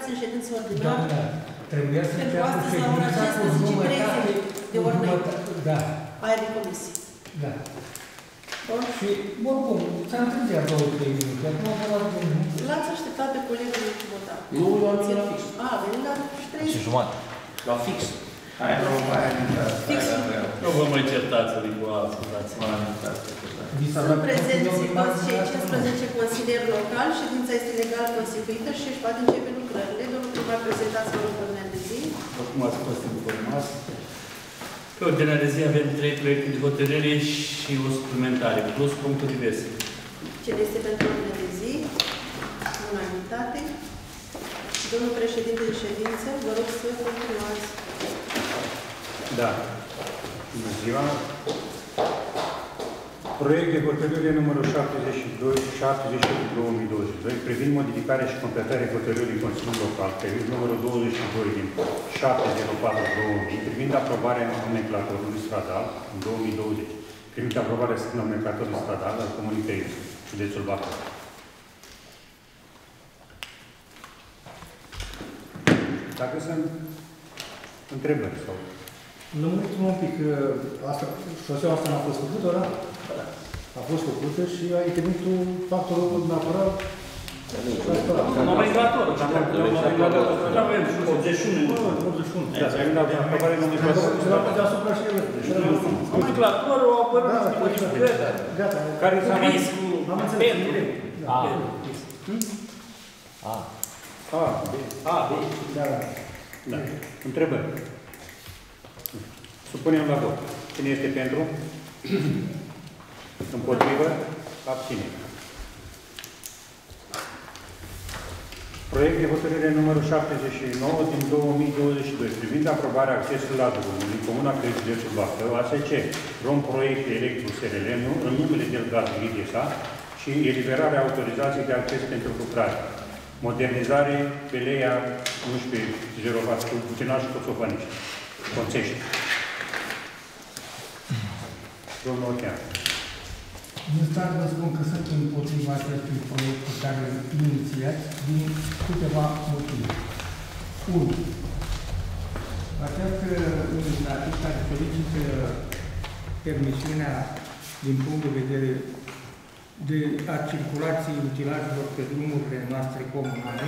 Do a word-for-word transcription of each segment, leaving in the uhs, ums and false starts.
intrați în ședință ordinară. Da, trebuia să înceapă ședința cu jumătate de ordine. Da. Aia de comisie. Da. Și, oricum, s-a întârziat două, trei minute. Acum a luat de minute. L-ați așteptat pe colegul lui Cuvota. Nu, l-am ținut la fix. A, a venit la trei. Și jumătate. La fix. Hai, nu, mai Fix. Nu vă mai certați, adică, ascultați-mă. Sunt prezenți toți cei cincisprezece consilieri locali, ședința este legal constituită și își poate începe lucrările. Domnul primar, prezentați-vă ordinea de zi. Acum ați fost informați. Pe ordinea de zi avem trei proiecte de hotărâre și o suplimentare, plus punctul diverse. Cel este pentru ordinea de zi, unanimitate. Domnul președinte de ședință, vă rog să continuați. Da. Bună ziua. Proiect de hotărâre numărul șaptezeci și doi șaptezeci și opt două mii douăzeci și doi privind modificarea și completarea hotărârii Consiliului Local, privind numărul douăzeci și doi din șapte zero patru două mii, privind aprobarea nomenclatorului stradal în două mii douăzeci, privind aprobarea nomenclatorului stradal al Comunei Tăiuț, județul Bacău. Dacă sunt întrebări sau... Lămuriți-mă un pic, asta, șoseaua asta n-a fost făcută, da? A fost făcută și a intervenit factorul natural. Nomenclatorul. optzeci și unu. optzeci și unu. Da, să avem la aprobare nomenclatorului. Deasupra și el. Nomenclatorul a apărut niște modificări. Gata. Care s-a mai... Am înțeles. A. A. A, B. A, B. Da, da. Da. Întrebări. Supunem la vot. Cine este pentru? Împotrivă? Abține. Proiect de hotărâre numărul șaptezeci și nouă din două mii douăzeci și doi privind aprobarea accesului la drumul din Comuna Crăi, județul Bacău, A S C, Rom Proiect Electru S R L, în numele Delgado Idesa și eliberarea autorizației de acces pentru lucrare. Modernizare pe leia unsprezece zero patru, Bucinaș și Coțopăniști. Conțești. Domnul Ochean. Din start vă spun că sunt împotriva acestui proiect pe care îl inițiați din câteva motive. unu. Această inițiativă care solicită permisiunea din punct de vedere de a circulației utilajelor pe drumurile noastre comunale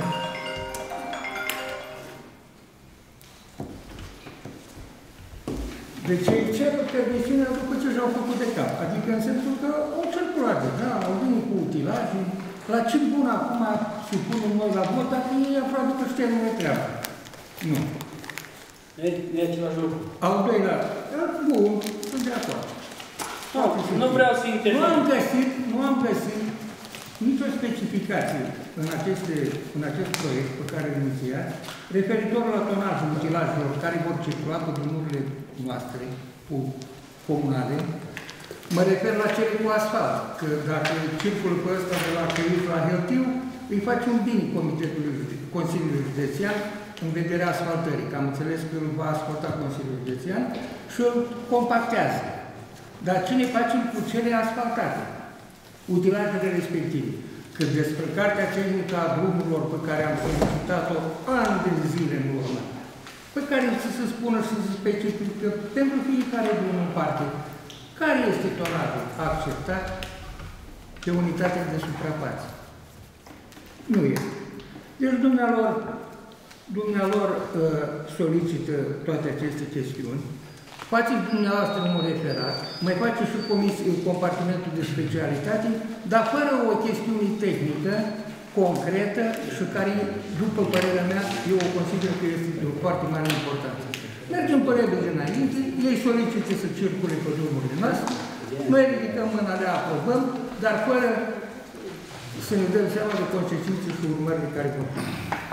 Deci ei cer permisiunea după ce și-au făcut de cap. Adică în sensul că au circulat deja, au venit cu utilaje. La ce bun acum supunem noi la vot, dacă ei aproape că știu nu e treabă. Nu. E, e același lucru. Al doilea, bun, sunt de acord. Nu, nu vreau să intervin. Nu am găsit, nu am găsit nicio specificație în, aceste, în acest proiect pe care îl inițiați, referitor la tonajul utilajelor care vor circula pe drumurile noastre comunale. Mă refer la cele cu asfalt, că dacă circulă pe ăsta de la Căiuș la Heltiu, îi face un bine Comitetului Consiliului Județean în vederea asfaltării, că am înțeles că îl va asfalta Consiliul Județean și îl compactează. Dar ce ne facem cu cele asfaltate? Utilajele respective. Că despre cartea tehnică a drumurilor pe care am solicitat-o ani de zile în urmă, pe care să se spună și să se specifică pentru fiecare drum în parte, care este tonajul acceptat pe unitatea de suprafață. Nu este. Deci dumnealor, dumnealor uh, solicită toate aceste chestiuni, faceți dumneavoastră un referat, mai face și comisie, compartimentul de specialitate, dar fără o chestiune tehnică, concretă și care, după părerea mea, eu o consider că este de o foarte mare importanță. Mergem pe repede înainte, ei solicită să circule pe drumurile noastre, noi ridicăm mâna, le aprobăm, dar fără să ne dăm seama de consecințe și urmările care vor fi.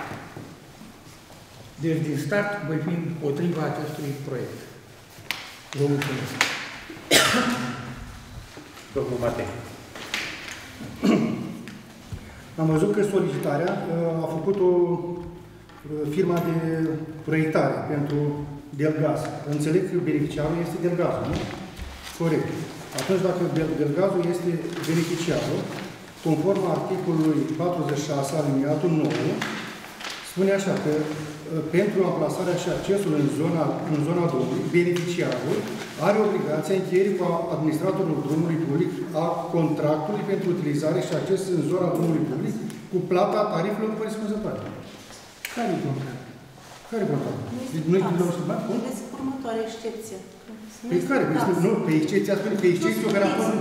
Deci, din start, voi fi împotriva acestui proiect. Vă mulțumesc. Domnul Matei. Am văzut că solicitarea a făcut-o firma de proiectare pentru Delgaz. Înțeleg că beneficiarul este Delgazul, nu? Corect. Atunci, dacă Delgazul este beneficiarul, conform articolului patruzeci și șase, aliniatul nouă, spune așa că pentru amplasarea și accesul în zona, în zona drumului, beneficiarul are obligația încheierii cu administratorul drumului public a contractului pentru utilizare și acces în zona drumului public cu plata tarifelor corespunzătoare. Care e contract? Care e contractul? Nu Noi nu știm, cum? este următoarea excepție. Pe care? Nu, pe excepția spune pe excepție operatorul.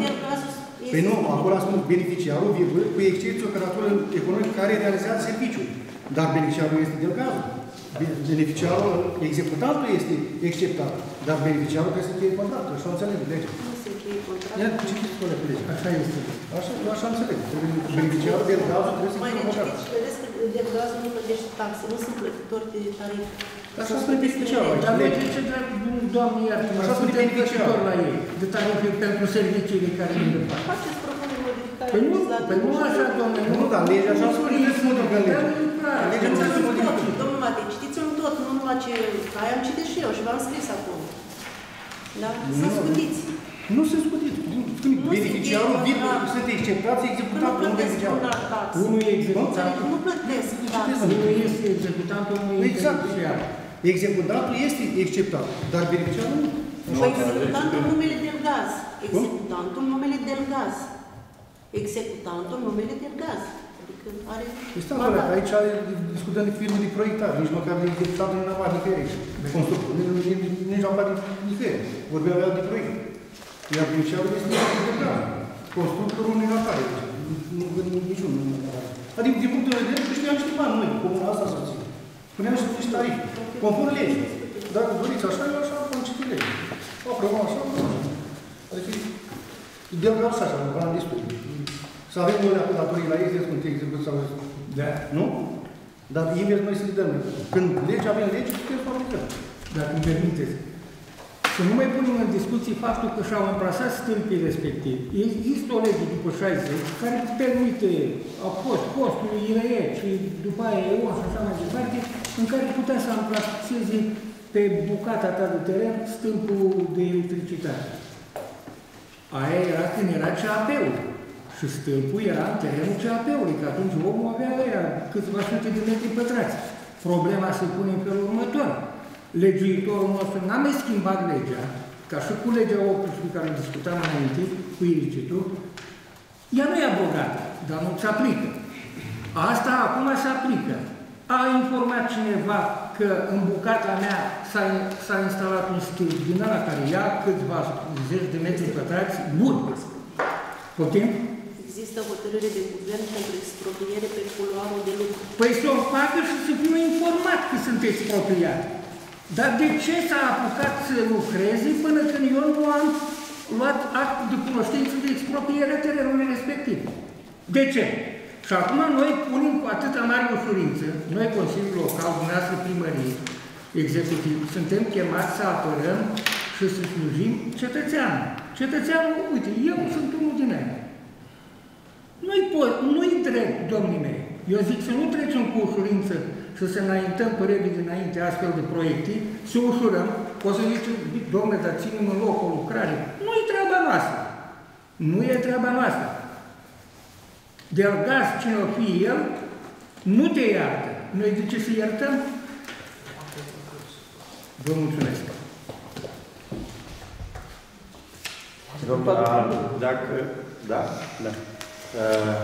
Păi nu, acolo a spus beneficiarul, virgulă, cu excepție operatorul economic care realizează serviciul. Dar beneficiarul este delgazul. Beneficiarul, executantul este exceptat. Dar beneficiarul trebuie să încheie contractul. Așa înțeleg legea. Nu se încheie contractul. Ia, citiți cu legea. Așa este. Așa, așa înțeleg. Beneficiarul delgazul trebuie să Mai încheie contractul. recitiți și vedeți că delgazul nu plătește taxe, nu sunt plătitori de tarife. Așa spune beneficiarul aici. Dar de ce dracu, doamne iartă, așa spune beneficiarul la ei, de tarife pentru serviciile care le fac. Faceți propuneri modificare Păi nu, legislativă. păi nu așa, doamne. Nu, dar legea așa spune, trebuie să modificăm legea. Legea nu trebuie să modificăm. Domnul Matei, citiți-l tot, nu numai ce... Aia am citit și eu și v-am scris acolo. Da? Să scutiți. Nu se scutiți. Beneficiarul, virgulă, sunt exceptați, executatul, nu beneficiarul. Unul e executantul. Nu plătesc taxe. Unul este executantul, unul e beneficiar. Executantul este exceptat, dar beneficiarul nu. Păi executantul numele del gaz. Executantul numele del gaz. Executantul numele del gaz. Adică are... Este adevărat, aici discutăm de firme de proiectare, nici măcar de executatul nu am nicăieri. Constructul, nici am luat nicăieri. Vorbeam eu de proiect. Iar beneficiarul este executat. Constructorul nu e apare. Nu văd niciun. Adică, din punctul de vedere, câștigam niște bani noi, comuna asta să țin. Puneam și niște tarife, conform legii. Dacă doriți așa, eu așa am citit legii. O aprobăm așa, o adică, delgaz așa, v-am destul. Să avem noi datorii la ei, să cum te execut sau... Da. Nu? Dar invers noi să le dăm. Când legea avem lege, putem să formulăm. Dacă îmi permiteți. Să nu mai punem în discuții faptul că și-au amplasat stâlpii respectiv. Există o lege după șaizeci care permite, au fost postul I R E și după aia E O și așa mai departe, în care putea să amplaseze pe bucata ta de teren stâlpul de electricitate. Aia era când era C A P-ul. Și stâlpul era în terenul C A P-ului, că atunci omul avea aia câțiva sute de metri pătrați. Problema se pune în felul următor. Legiuitorul nostru n-a mai schimbat legea, ca și cu legea optsprezece care discutam înainte, cu ilicitul, ea nu e abrogată, dar nu se aplică. Asta acum se aplică. A informat cineva că în bucata mea s-a instalat un stâlp din ăla care ia câțiva zeci de metri pătrați, bun. Putem? Există hotărâre de guvern pentru expropriere pe culoarul de lucru. Păi să o facă și să fie informat că sunt expropriat. Dar de ce s-a apucat să lucreze până când eu nu am luat act de cunoștință de expropriere a terenului respectiv? De ce? Și acum noi punem cu atâta mare ușurință, noi Consiliul Local, dumneavoastră primărie, executiv, suntem chemați să apărăm și să slujim cetățeanul. Cetățeanul, uite, eu sunt unul din ele. Nu-i pot, nu-i drept, domnii mei. Eu zic să nu trecem cu ușurință și să înaintăm pe repede înainte astfel de proiecte, să ușurăm, o să zicem, domnule, dar ținem în loc o lucrare. Nu-i treaba noastră. Nu e treaba noastră. Delgaz, cine o fi el, nu te iartă. Noi de ce să iertăm? Vă mulțumesc. Domnule, dacă... Da? Da. Uh,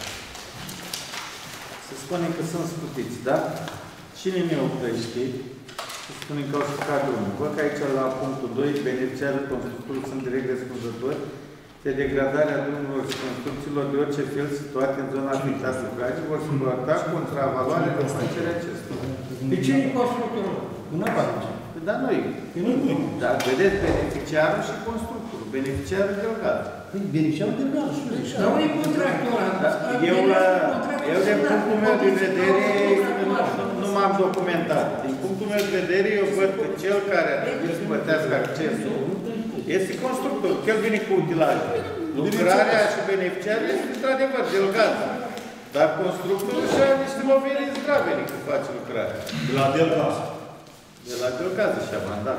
se spune că sunt scutiți, da? Cine ne oprește? Se spune că au scutat drumul. Văd că aici, la punctul doi, beneficiarii constructorii sunt direct răspunzători de degradarea drumurilor și construcțiilor de orice fel situate în zona afectată sufragii vor suporta contravaloare de facerea acestora. De ce e constructorul? Nu face. Dar noi. Dar vedeți, beneficiarul și constructorul. Beneficiarul delgaz. Beneficiarul delgaz. Dar unde e contractul ăla? Eu, eu, din punctul meu de vedere, nu m-am documentat. Din punctul meu de vedere, eu văd că cel care ar trebui să plătească accesul este constructorul, că el vine cu utilajul. Lucrarea și beneficiarul este într-adevăr delgaz. Dar constructorul și-a niște moveri zdravene când face lucrarea. De la delgaz. De la delgaz și-a mandat.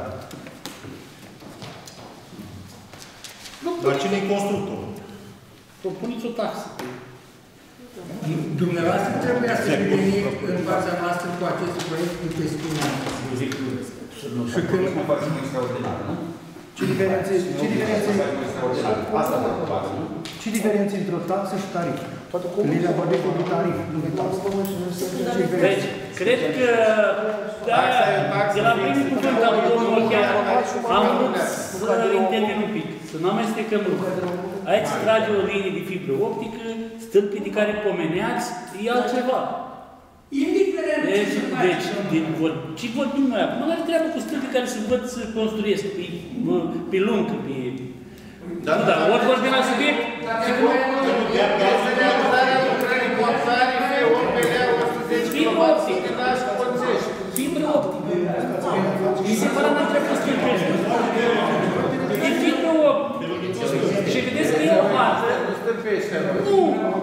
Dar cine e constructorul? Propuneți o taxă. Dumneavoastră trebuia să veni în baza noastră cu acest proiect de chestiune. Și când... Ce diferențe, ce diferențe, ce diferențe între o taxă și tarif? Lilia vorbim cu tarif, nu de taxă. Deci, cred că, da, de la primul cuvânt al domnului chiar am vrut să intervin un pic, să nu amestecăm lucruri. Aici se trage o linie de fibră optică, stâlpii de care pomeneați, e altceva. Indiferent. Deci, deci din, vor, ce vorbim noi acum? Nu are treabă cu stâlpii care se văd să construiesc pe, pe lungă, pe... Da, nu, dar ori vorbim la subiect, și cum... Fibră optică. Fibră optică. E separat între stâlpii ăștia. E fibră optică. Și vedeți că e o hartă. Nu.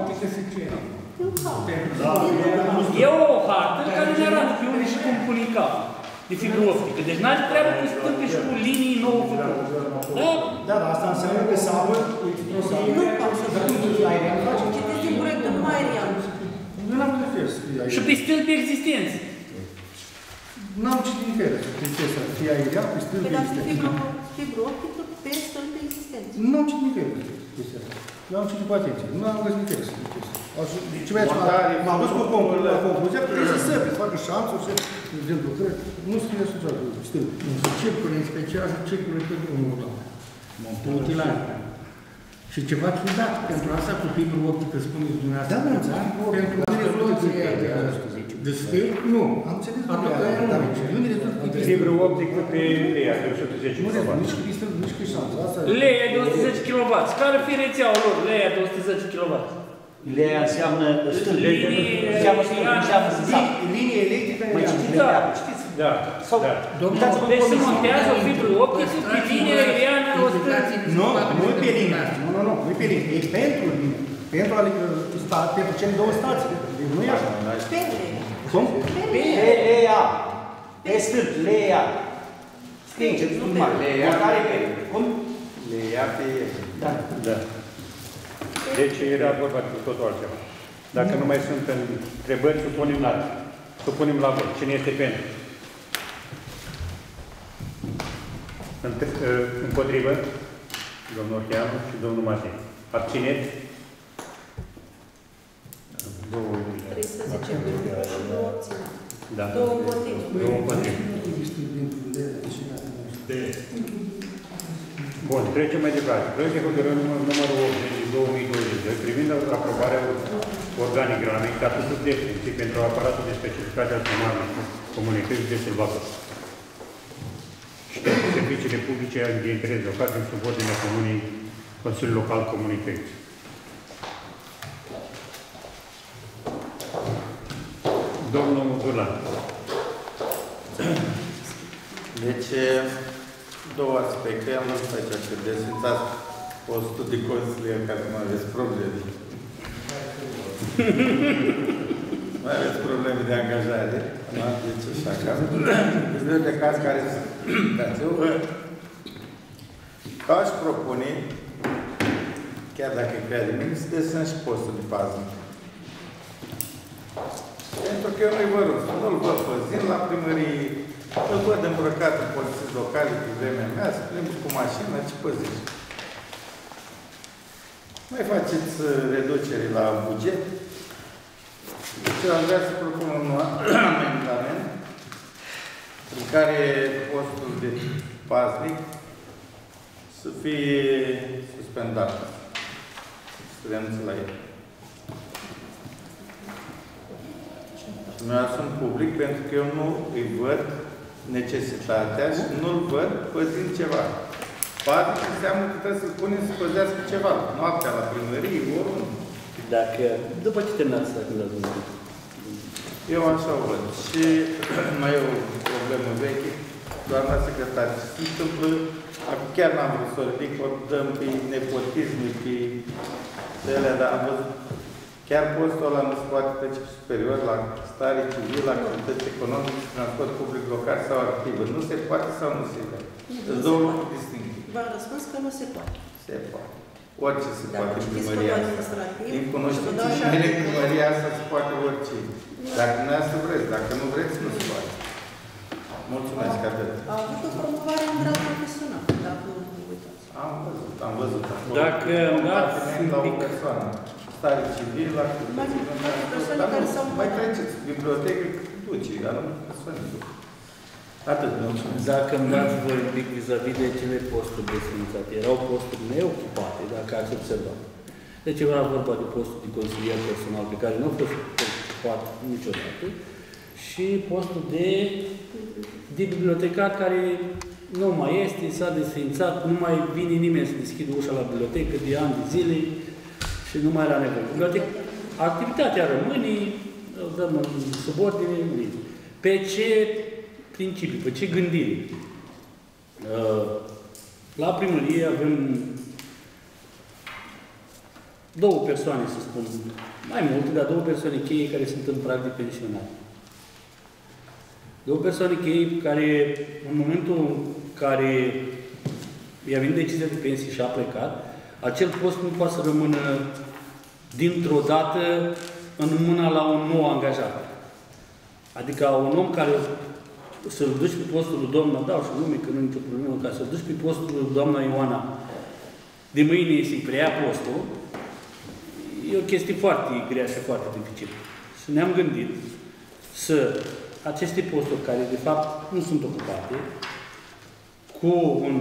E o hartă care ne arată pe unde și cum pune cap de fibră optică. Deci n-are treabă cu stâlpii și cu linii nouă făcute. Da? Da, dar asta înseamnă că sapă, nu poate să faci. Citiți din proiectul numai aerian. Nu l-am diferit să fie Și aerian. pe stâlpii existenți. N-am citit diferit să fie aerian, pe stâlpi Păi dar existenți. fibră optică pe stâlpi existenți. Nu am citit diferit. Eu am citit cu atenție. Nu am văzut diferit să fie chestia. Ce mai m-am dus cu concluzia, trebuie să săpi, să facă șanțuri, să vedem lucrări. Nu scrie social cu stâlpi. Circule, în special, circule pe drumul ăla. Utilare. Și ceva ciudat, pentru asta cu fibră optică, spuneți dumneavoastră, da, da, pentru rezoluție de stâlp, nu. Am înțeles, dar nu ne rezolvă. Fibră optică pe leia de o sută zece kilowatt. Nici cristal, nici cristal. Leia de o sută zece kilowatt. Care fi rețeaua lor, leia de o sută zece kilowatt? Leia înseamnă stâlp. Linie... Înseamnă stâlp, înseamnă sat. Linie electrică. Mai citiți Da. leia, citiți. Da, da. Deci se montează o fibră optică pe linie aeriană o sută. Nu, nu e pe linie. Nu, nu, nu, nu e pe linie. E pentru linie. Pentru, pentru cele două stații. Nu e așa. Pe leia. Cum? Leia. Pe stâlp, leia. Scrie ce sunt mari. Leia. Care pe? Cum? Leia pe... Da. Da. Deci era vorba de totul altceva. Dacă nu mai sunt întrebări, supunem la, supunem la vot. Cine este pentru? Împotrivă? Domnul Orcheanu și domnul Matei. Abțineți? treisprezece pentru și două obține. Da. Două împotrivă. Două împotrivă. Bun, trecem mai departe. Proiect de hotărâre numărul optzeci din două mii douăzeci și doi privind aprobarea organigramei statutului de funcții pentru aparatul de specificitate al primarului comunității de Sălbacăr și pentru serviciile publice de interes local din subordinea Comunei Consiliul Local Comunității. Domnul Dulan. Deci, două aspecte. Am văzut aici că desfințați postul de consilier care nu aveți probleme. Nu aveți probleme de angajare. Nu? Deci așa. Sunt de caz care sunt. Aș propune, chiar dacă e prea de mine, să desenăm și postul de pază. Pentru că eu nu-i văd rost. Nu-l văd păzind la primărie. Îl văd îmbrăcat în polițiști locale pe vremea mea, să plimbi cu mașină, ce păziști. Mai faceți reducere la buget. Deci aș vrea să propun un amendament în care postul de paznic să fie suspendat. Să renunțe la el. Și mi-asum public pentru că eu nu îi văd necesitatea și nu-l văd păzind ceva. Paznic înseamnă că trebuie să-l punem să păzească ceva. Noaptea la primărie, oriunde. Dacă, după ce terminați să când ați văzut. Eu așa o văd. Și mai e o problemă veche, doamna secretar, ce se întâmplă, acum chiar n-am vrut să o ridic, o dăm pe nepotism, pe ele, dar am văzut, chiar postul ăla nu se poate trece superior la stare civilă, activități economice, transport public local sau activă. Nu se poate sau nu se poate? Sunt două lucruri distincte. V-am răspuns că nu se poate. Se poate. Orice se Dacă poate în știți primăria codul asta. administrativ, Din și vă dau cunoștințele așa mele, articolul. primăria asta se poate orice. Dacă dumneavoastră vreți, dacă nu vreți, nu se poate. Mulțumesc, atât. A avut o promovare în grad profesional, dacă nu uitați. Am văzut, am văzut. acolo. Dacă îmi dați Apartament un la o pic. persoană. Stare civil, la Mai- mai persoane Dar care nu, s-au mai mutat. treceți, bibliotecă, duci, dar nu persoane duc. Atât, mulțumesc. Dacă îmi dați voi un pic vis-a-vis de cele posturi desfințate, erau posturi neocupate, dacă ați observat. Deci era vorba de postul de consilier personal pe care nu a fost ocupat niciodată și postul de, de bibliotecar care nu mai este, s-a desfințat, nu mai vine nimeni să deschidă ușa la bibliotecă de ani de zile și nu mai era nevoie. Bibliotecă, activitatea rămâne, o dăm în subordine, pe ce principii, pe ce gândire. La primărie avem două persoane, să spun, mai multe, dar două persoane cheie care sunt în prag de pensionare. Două persoane cheie care, în momentul în care i-a venit decizia de pensie și a plecat, acel post nu poate să rămână dintr-o dată în mâna la un nou angajat. Adică un om care să-l duci pe postul lui doamna, dau și nume, că nu e nicio problemă, ca să-l duci pe postul lui doamna Ioana, de mâine să-i preia postul, e o chestie foarte grea și foarte dificilă. Și ne-am gândit să aceste posturi care de fapt nu sunt ocupate, cu un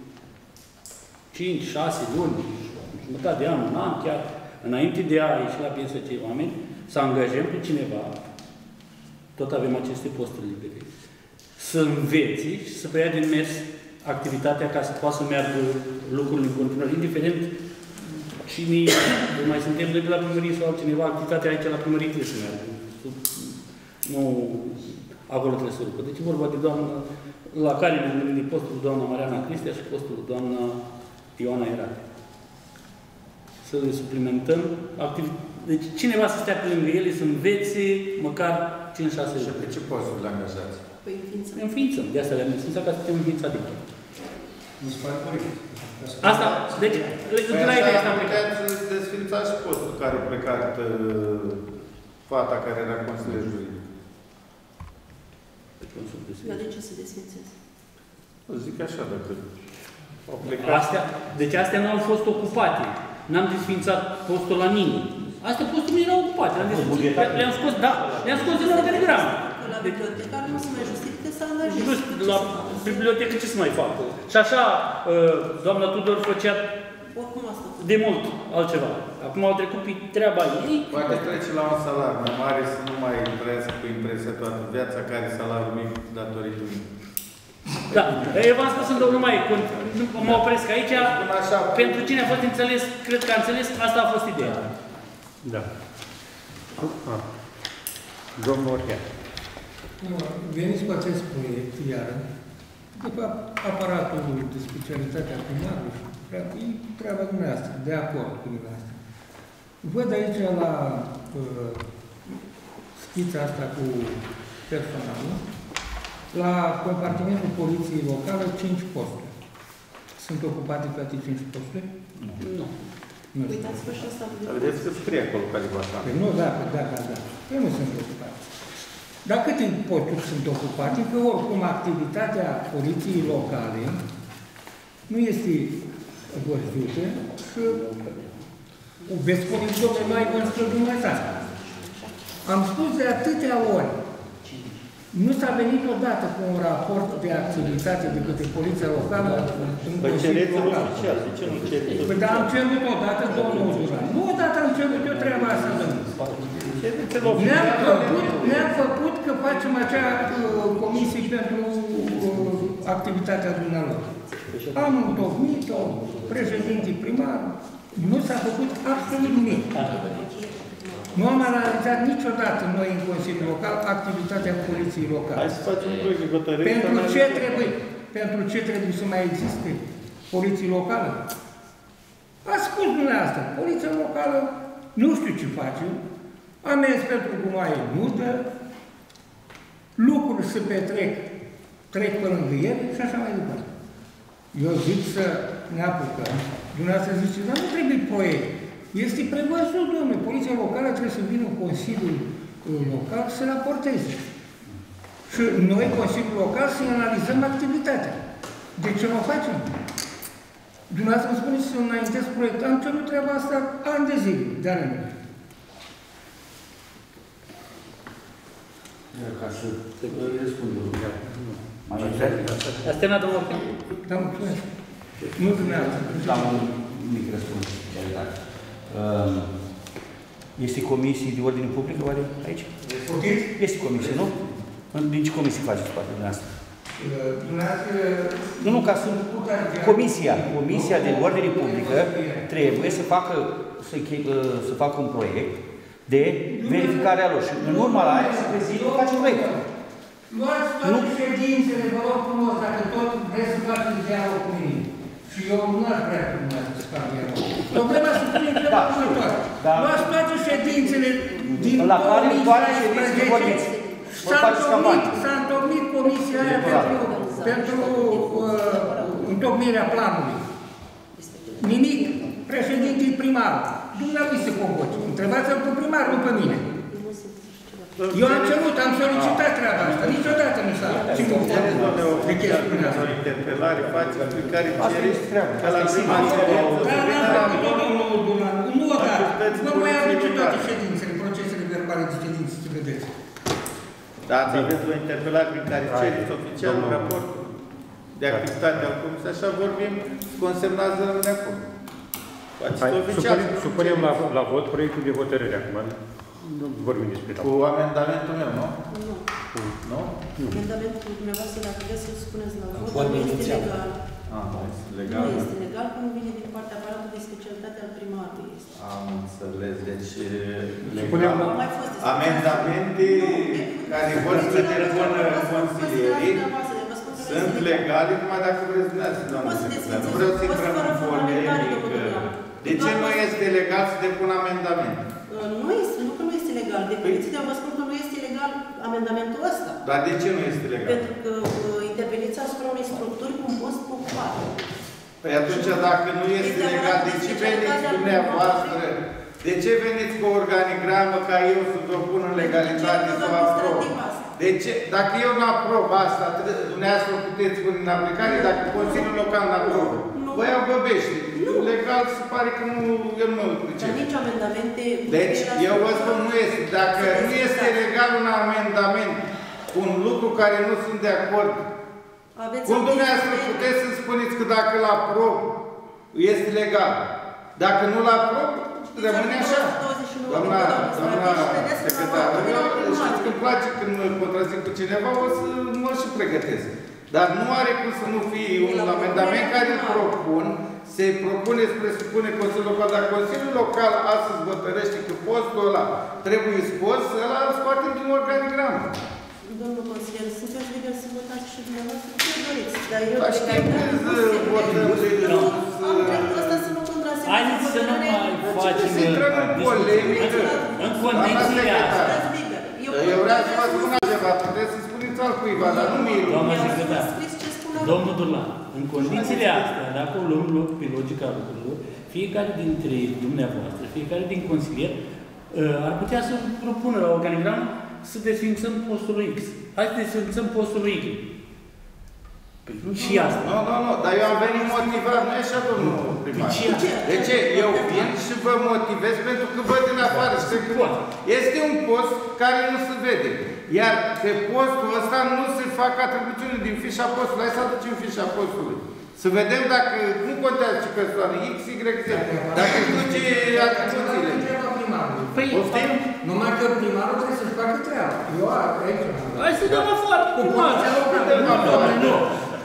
cinci șase luni, jumătate de an, un an chiar, înainte de a ieși la pensie cei oameni, să angajăm pe cineva, tot avem aceste posturi libere, să înveți și să preia din mers activitatea ca să poată să meargă lucrurile în continuare, indiferent cine mai suntem noi de la primărie sau altcineva, activitatea aici la primărie trebuie să meargă. Nu acolo trebuie să lucră. Deci e vorba de doamna, la care ne gândim de postul doamna Mariana Cristea și postul doamna Ioana Erate. Să le suplimentăm activități. Deci cineva să stea pe lângă ele, să învețe măcar cinci șase Și luni. pe ce posturi le angajați? Păi înființă. Înființăm. De asta le-am înființat ca să putem înființa din nou. Nu se pare corect. Asta, deci, Păi la ideea asta așa am plecat. puteți să desfințați și postul care a plecat uh, fata care era consilier juridic. Dar de ce să desfințeze? Zic așa, dacă au plecat. Astea, deci astea nu au fost ocupate. N-am desfințat postul la nimeni. Astea posturi nu erau ocupate. Le-am scos, da, le-am scos din organigramă. La bibliotecar nu se mai justifică să angajezi. La bibliotecă ce să mai fac? Și așa, doamna Tudor făcea Oricum asta. de mult altceva. Acum au trecut pe treaba ei. Poate trece la un salar mai mare să nu mai trăiască cu impresia toată viața care salariul mic datorită mic. Da, eu v-am spus în nu mai, nu mă opresc aici, Așa, pentru cine a fost înțeles, cred că a înțeles, asta a fost ideea. Da. Ah. Domnul Orhea. Veniți cu acest proiect, iară. De fapt, aparatul de specialitate a primarului, e treaba dumneavoastră, de acord cu dumneavoastră. Văd aici la uh, schița asta cu personalul, la compartimentul poliției locale, cinci posturi. Sunt ocupate toate cinci posturi? Nu. Nu. Uitați-vă și asta. vedeți că scrie acolo care va sta. Păi nu, da, da, da, da. Păi nu sunt ocupate. Dar câte posturi sunt ocupate? Că oricum activitatea poliției locale nu este văzută și veți spune, domnule, noi vă străduim asta. Am spus de atâtea ori, nu s-a venit odată cu un raport de activitate de către poliția locală în Păi Consiliul cereți-l Local. oficial, de ce nu cereți? Păi dar am cerut odată, domnul Duran. Nu odată am cerut eu treaba asta, domnule. Cereți-l Ne-am oficial. făcut, ne-am făcut că facem acea uh, comisie pentru uh, activitatea dumneavoastră. Am întocmit-o, președintii primar, nu s-a făcut absolut nimic. Nu am analizat niciodată noi în Consiliul Local activitatea poliției locale. Hai să facem un proiect de hotărâre. Pentru ce trebuie? Pentru ce trebuie să mai existe poliție locală? A spus dumneavoastră, poliția locală nu știu ce face, amenzi pentru gunoaie nu dă, lucruri se petrec, trec pe lângă el și așa mai departe. Eu zic să ne apucăm Dumneavoastră ziceți, dar nu trebuie proiect. Este prevăzut, domnule, poliția locală trebuie să vină Consiliul Local să raporteze. Și noi, Consiliul Local, să analizăm activitatea. De ce nu o facem? Dumneavoastră îmi spuneți să înaintez proiect. Am cerut treaba asta ani de zile, de ani. Ca să răspund eu. Mai Ați terminat, domnul Orcan? Da, mulțumesc. Nu dumneavoastră. Am un mic răspuns. Este comisii de ordine publică, oare, aici? Este comisie, nu? Din ce comisii faceți parte dumneavoastră? Nu, nu, ca să... Comisia, Comisia de ordine publică trebuie să facă, să, să facă un proiect de verificare a lor. Și în urma la aia se prezintă, face proiect. Luați toate ședințele, vă rog frumos, dacă tot vreți să faceți dialog cu mine. Și eu nu aș vrea cu dumneavoastră să fac dialog. Problema se pune în felul următor. Luați toate ședințele din două mii șaisprezece. S-a întocmit comisia aia pentru, pentru uh, întocmirea planului. Nimic. Președintele primar. Dumneavoastră se convoce. Întrebați-l pe primar, nu pe mine. Eu am cerut, am solicitat treaba asta. Niciodată nu s-a ținut de chestiunea asta. Interpelare față pe care cerești ca la prima ședință. Dar n-am făcut-o, domnul Dulan. Nu odată. Vă voi aduce toate ședințele, procesele verbale de ședințe, să vedeți. Da, ați aveți o interpelare prin care cereți oficial un raport de activitate al Comisiei, așa vorbim, consemnează în raport. Supunem la, la vot proiectul de hotărâre acum. Nu vorbim despre Cu amendamentul meu, nu? Nu. Nu? Amendamentul dumneavoastră, dacă vreți să spuneți la vot, nu este legal. Ah, este legal. Nu este legal, că nu vine din partea aparatului de specialitate al primarului. Am înțeles, deci legal. Amendamente care vor să depună consilierii sunt legale numai dacă vreți dumneavoastră, doamnă secretar. Nu vreau să intrăm în polemică. De ce nu este legal să depun amendament? Nu este, nu că nu este legal. Definiția vă spun că nu este legal amendamentul ăsta. Dar de ce nu este legal? Pentru că interveniți asupra unei structuri cu un post ocupat. Păi atunci, dacă nu este legal, de ce veniți dumneavoastră? De ce veniți cu o organigramă ca eu să vă pun în legalitate să o aprob? De ce? Dacă eu nu aprob asta, dumneavoastră puteți pune în aplicare, dacă Consiliul Local nu aprobă. Băi, au băbește. Legal se pare că nu, eu nu mă pricep. Dar nici amendamente... Deci, eu vă spun, nu este. Dacă nu este legal un amendament cu un lucru care nu sunt de acord, cum dumneavoastră puteți să spuneți că dacă îl aprob, este legal. Dacă nu îl aprob, rămâne așa. Doamna, doamna secretară, eu știți că îmi place când mă contrazic cu cineva, o să mă și pregătesc. Dar nu are cum să nu fie un amendament care îl propun, se propune, se presupune Consiliul Local, dar Consiliul Local astăzi hotărăște că postul ăla trebuie scos, ăla îl scoatem din organigramă. Domnul consilier, sunteți liber să votați și dumneavoastră ce doriți, dar eu... Dar știm că votăm de... Am dreptul ăsta să nu contrasemn. Haideți să nu mai facem... Să intrăm în polemică. În condițiile astea. Eu vreau să vă spun altceva, puteți să spuneți altcuiva, dar nu mie. Doamna secretar, domnul Dulan, în condițiile astea, dacă o luăm loc pe logica lucrurilor, fiecare dintre dumneavoastră, fiecare din consilier, ar putea să propună la organigramă să desfințăm postul X. Hai să desfințăm postul Y. Și asta. Nu, nu, nu, dar eu am venit motivat, nu e așa, domnul primar. De ce? Eu vin și vă motivez pentru că văd în afară. Este un post care nu se vede. Iar pe postul ăsta nu se fac atribuțiune din fișa postului. Hai să aducem fișa postului. Să vedem dacă nu contează ce persoană, X, Y, Z. Dacă își duce atribuțiile. Păi, numai că primarul trebuie să-și facă treaba. Eu aici. Hai să dăm afară primarul.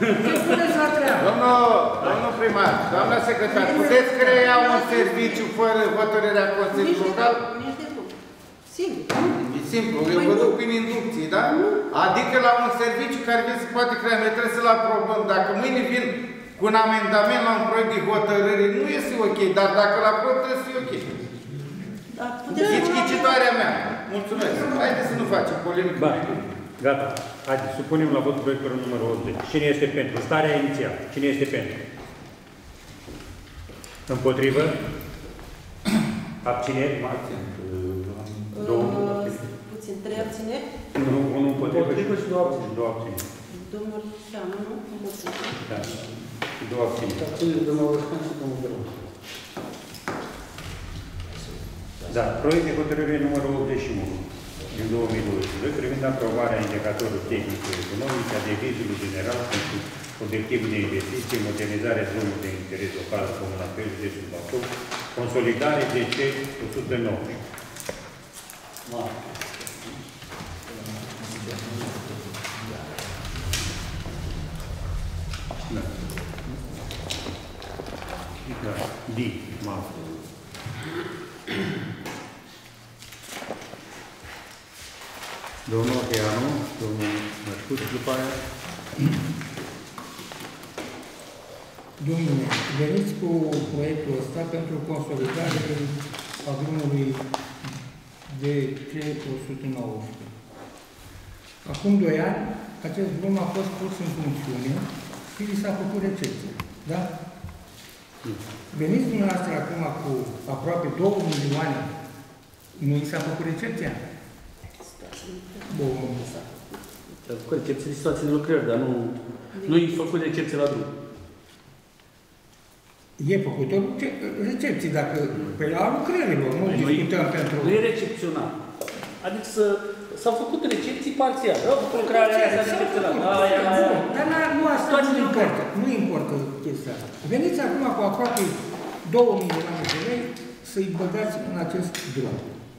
Domnul primar, doamna secretar, puteți crea un serviciu fără hotărârea Consiliului Local? Simplu. E simplu, eu vă duc prin inducții, da? Adică la un serviciu care se poate crea, noi trebuie să-l aprobăm. Dacă mâine vin cu un amendament la un proiect de hotărâre, nu este ok, dar dacă îl aprob, trebuie să fie ok. Zici ghicitoarea mea. Mulțumesc. Haideți să nu facem polemică. Gata. Haideți, supunem la vot proiectul numărul optzeci. Cine este pentru? Starea inițială. Cine este pentru? Împotrivă? Abțineri? Două. Puțin, trei abțineri? Nu, unul împotrivă și două abțineri. Două abțineri. Domnul Cheamă, nu? Da. Și două abțineri. Abțineri, domnul Orșcan și domnul Gărău. Da, proiect de hotărâre numărul optzeci și unu din două mii douăzeci și doi privind aprobarea indicatorului tehnico-economic a devizului general pentru obiectivul de investiție, modernizarea drumului de interes local Comuna Păi, județul Bacău, consolidare D C o sută nouăsprezece. Da. Da. D. Ma. Domnul Oteanu, domnul Măscut, după aia. Domnule, veniți cu proiectul ăsta pentru consolidare a drumului de C o sută nouăsprezece. Acum doi ani, acest drum a fost pus în funcțiune și li s-a făcut recepție. Da? Veniți dumneavoastră acum cu aproape două milioane, nu i s-a făcut recepția? Bun. S-a făcut recepție de situație de lucrări, dar nu, nu i-a făcut recepție la drum. E făcut o recepție, dacă pe la lucrărilor, nu discutăm pentru... Nu e recepționat. Adică s-au făcut recepții parțiale. Au făcut lucrarea aia, s-a recepționat. Dar nu asta nu importă. Nu importă chestia asta. Veniți acum cu aproape două milioane de lei să-i băgați în acest drum.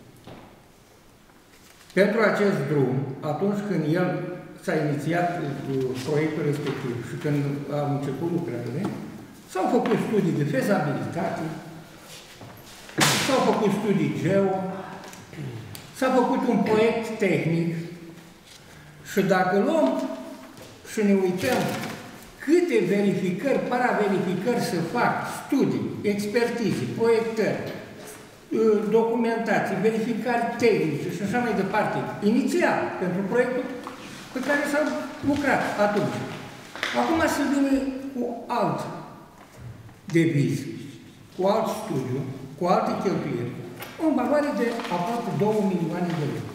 Pentru acest drum, atunci când el s-a inițiat proiectul respectiv și când au început lucrările, s-au făcut studii de fezabilitate, s-au făcut studii geo, s-a făcut un proiect tehnic și dacă luăm și ne uităm câte verificări, paraverificări se fac, studii, expertize, proiectări, documentații, verificări tehnice și așa mai departe, inițial, pentru proiectul pe care s-a lucrat atunci. Acum se vine cu alt deviz, cu alt studiu, cu alte cheltuieli, în valoare de aproape două milioane de lei.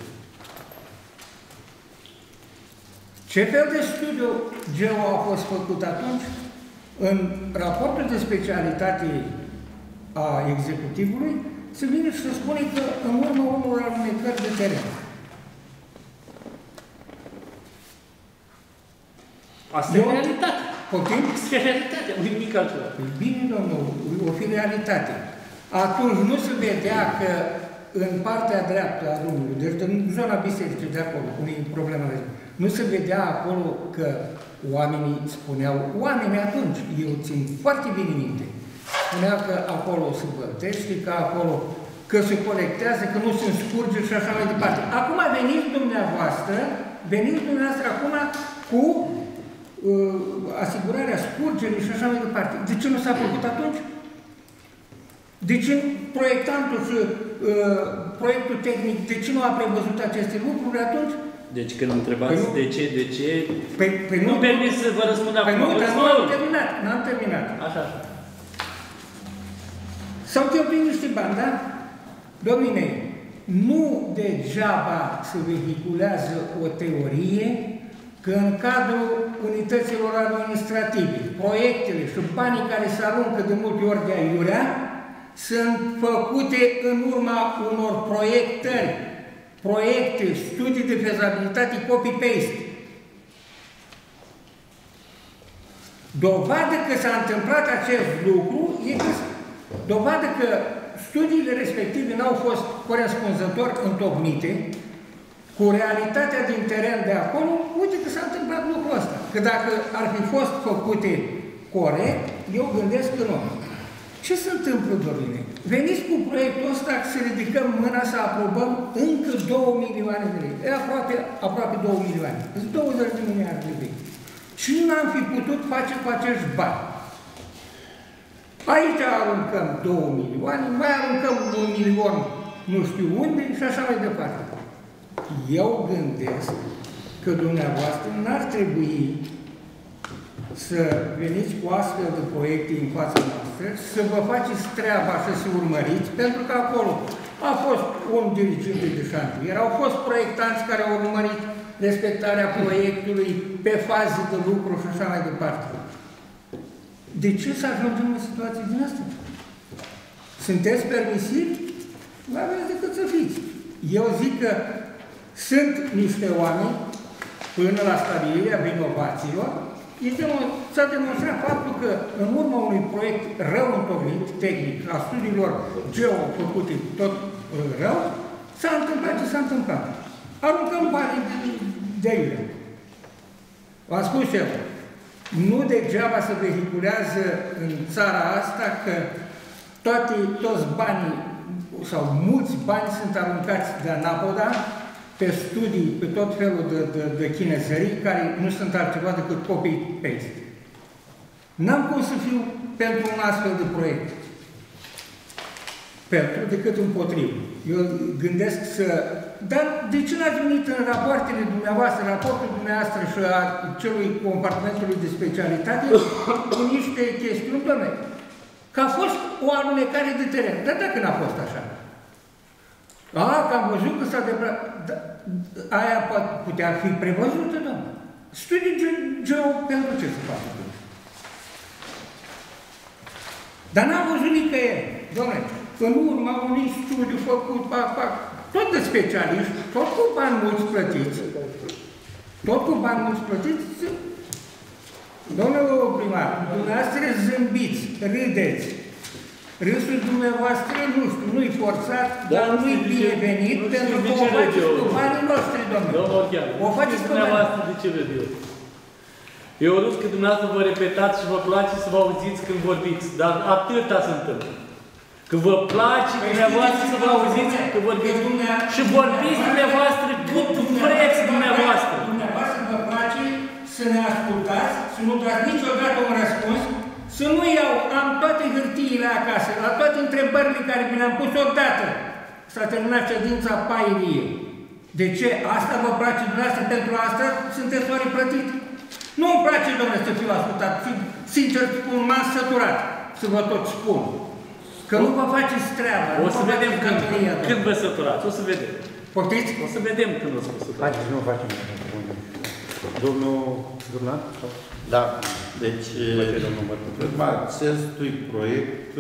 Ce fel de studiu geo a fost făcut atunci? În raportul de specialitate a executivului se vine și se spune că în urma unor alunecări de teren. Asta e realitate. Poftim? Asta e realitatea, nu nimic altceva. Bine, domnul, o fi realitate. Atunci nu se vedea că în partea dreaptă a drumului, deci în zona bisericii de acolo, unde e problema de nu se vedea acolo că oamenii spuneau, oamenii atunci, eu țin foarte bine minte, spunea că acolo se bătește, că acolo, că se colectează, că nu se scurge și așa mai departe. Acum veniți dumneavoastră, veniți dumneavoastră acum cu uh, asigurarea scurgerii și așa mai departe. De ce nu s-a făcut atunci? De ce proiectantul și uh, proiectul tehnic, de ce nu a prevăzut aceste lucruri atunci? Deci când întrebați de ce, de ce, păi, păi nu permis să vă răspund acum. Păi nu, dar nu am terminat, n-am terminat. Așa, așa. S-au cheltuit niște bani, da? Dom'le, nu degeaba se vehiculează o teorie că în cadrul unităților administrative, proiectele și banii care se aruncă de multe ori de aiurea, sunt făcute în urma unor proiectări, proiecte, studii de fezabilitate, copy-paste. Dovadă că s-a întâmplat acest lucru e că dovadă că studiile respective n-au fost corespunzător întocmite cu realitatea din teren de acolo, uite că s-a întâmplat lucrul ăsta. Că dacă ar fi fost făcute corect, eu gândesc că nu. Ce se întâmplă, domnule? Veniți cu proiectul ăsta să ridicăm mâna să aprobăm încă două milioane de lei. E aproape, aproape două milioane. Sunt douăzeci de miliarde de lei. Și nu am fi putut face cu acești bani. Aici aruncăm două milioane, mai aruncăm un milion nu știu unde și așa mai departe. Eu gândesc că dumneavoastră n-ar trebui să veniți cu astfel de proiecte în fața noastră, să vă faceți treaba și să urmăriți, pentru că acolo a fost un dirigent de șantier, au fost proiectanți care au urmărit respectarea proiectului pe faze de lucru și așa mai departe. De ce să ajungem în situații din asta? Sunteți permisivi? Nu aveți decât să fiți. Eu zic că sunt niște oameni, până la stabilirea vinovaților, s-a demonstrat faptul că în urma unui proiect rău întocmit, tehnic, a studiilor geo făcute tot rău, s-a întâmplat ce s-a întâmplat. Aruncăm bani de aici. V-am spus eu, nu degeaba se vehiculează în țara asta că toate, toți banii sau mulți bani sunt aruncați de anapoda pe studii, pe tot felul de, de, de chinezării, care nu sunt altceva decât copy-paste. N-am cum să fiu pentru un astfel de proiect. Pentru, decât împotrivă. Eu gândesc să... Dar de ce n-ați venit în rapoartele dumneavoastră, raportul dumneavoastră și a celui compartimentului de specialitate cu niște chestiuni, doamne, că a fost o alunecare de teren. Dar dacă n-a fost așa? A, că am văzut că s-a debrat... Da, aia putea fi prevăzută, doamne. Studii geo pentru ce să facă? Dar n-am văzut nicăieri, doamne. În urma unui studiu făcut, pac, pac, tot de specialiști, tot cu bani mulți plătiți, tot cu bani mulți plătiți, domnule primar, dumneavoastră zâmbiți, râdeți. Râsul dumneavoastră, nu știu, nu-i forțat, da, dar nu-i binevenit, pentru că o faceți cu banii noștri, domnule. O faceți cu banii. De ce râd eu? Eu râd că dumneavoastră vă repetați și vă place să vă auziți când vorbiți, dar atâta se întâmplă. Că vă place dumneavoastră să vă auziți că vorbiți și vorbiți dumneavoastră cât vreți dumneavoastră. Dumneavoastră vă place să ne ascultați, să nu dați niciodată un răspuns, să nu iau, am toate hârtiile acasă, la toate întrebările care mi le-am pus odată. S-a terminat ședința pairie. De ce? Asta vă place dumneavoastră? Pentru asta sunteți oare plătit? Nu îmi place, domnule, să fiu ascultat. Sincer spun, m-am săturat să vă tot spun. Că nu vă faceți treaba. O să vedem când, când vă săturați. O să vedem. Poftiți? O să vedem când o să vă săturați. Haideți, nu facem. Domnul Durlan? Da. Deci, în acestui proiect,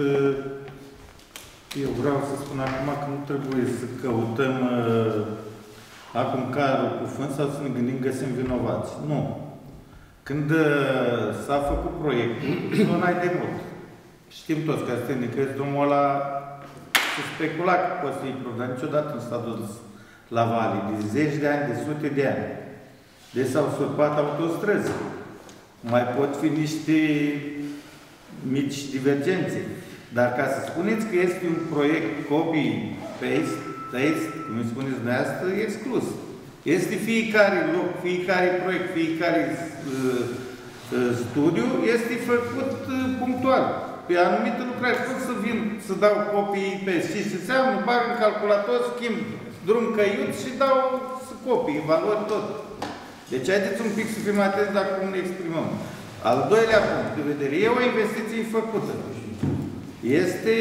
eu vreau să spun acum că nu trebuie să căutăm acum carul cu fân sau să ne gândim găsim vinovați. Nu. Când s-a făcut proiectul, nu n-ai de mult. Știm toți că suntem de crezi, drumul ăla se specula că poate să fie dar niciodată nu s-a dus la vale, de zeci de ani, de sute de ani. Deci s-au surpat autostrăzi. Mai pot fi niște mici divergențe. Dar ca să spuneți că este un proiect copy-paste, paste, cum îi spuneți dumneavoastră, exclus. Este fiecare loc, fiecare proiect, fiecare uh, uh, studiu este făcut uh, punctual. Pe anumite lucrări pot să vin să dau copii pe și ce înseamnă, bag în calculator, schimb drum căiut și dau să copii, valori tot. Deci haideți un pic să fim atenți la cum ne exprimăm. Al doilea punct de vedere, e o investiție făcută. Este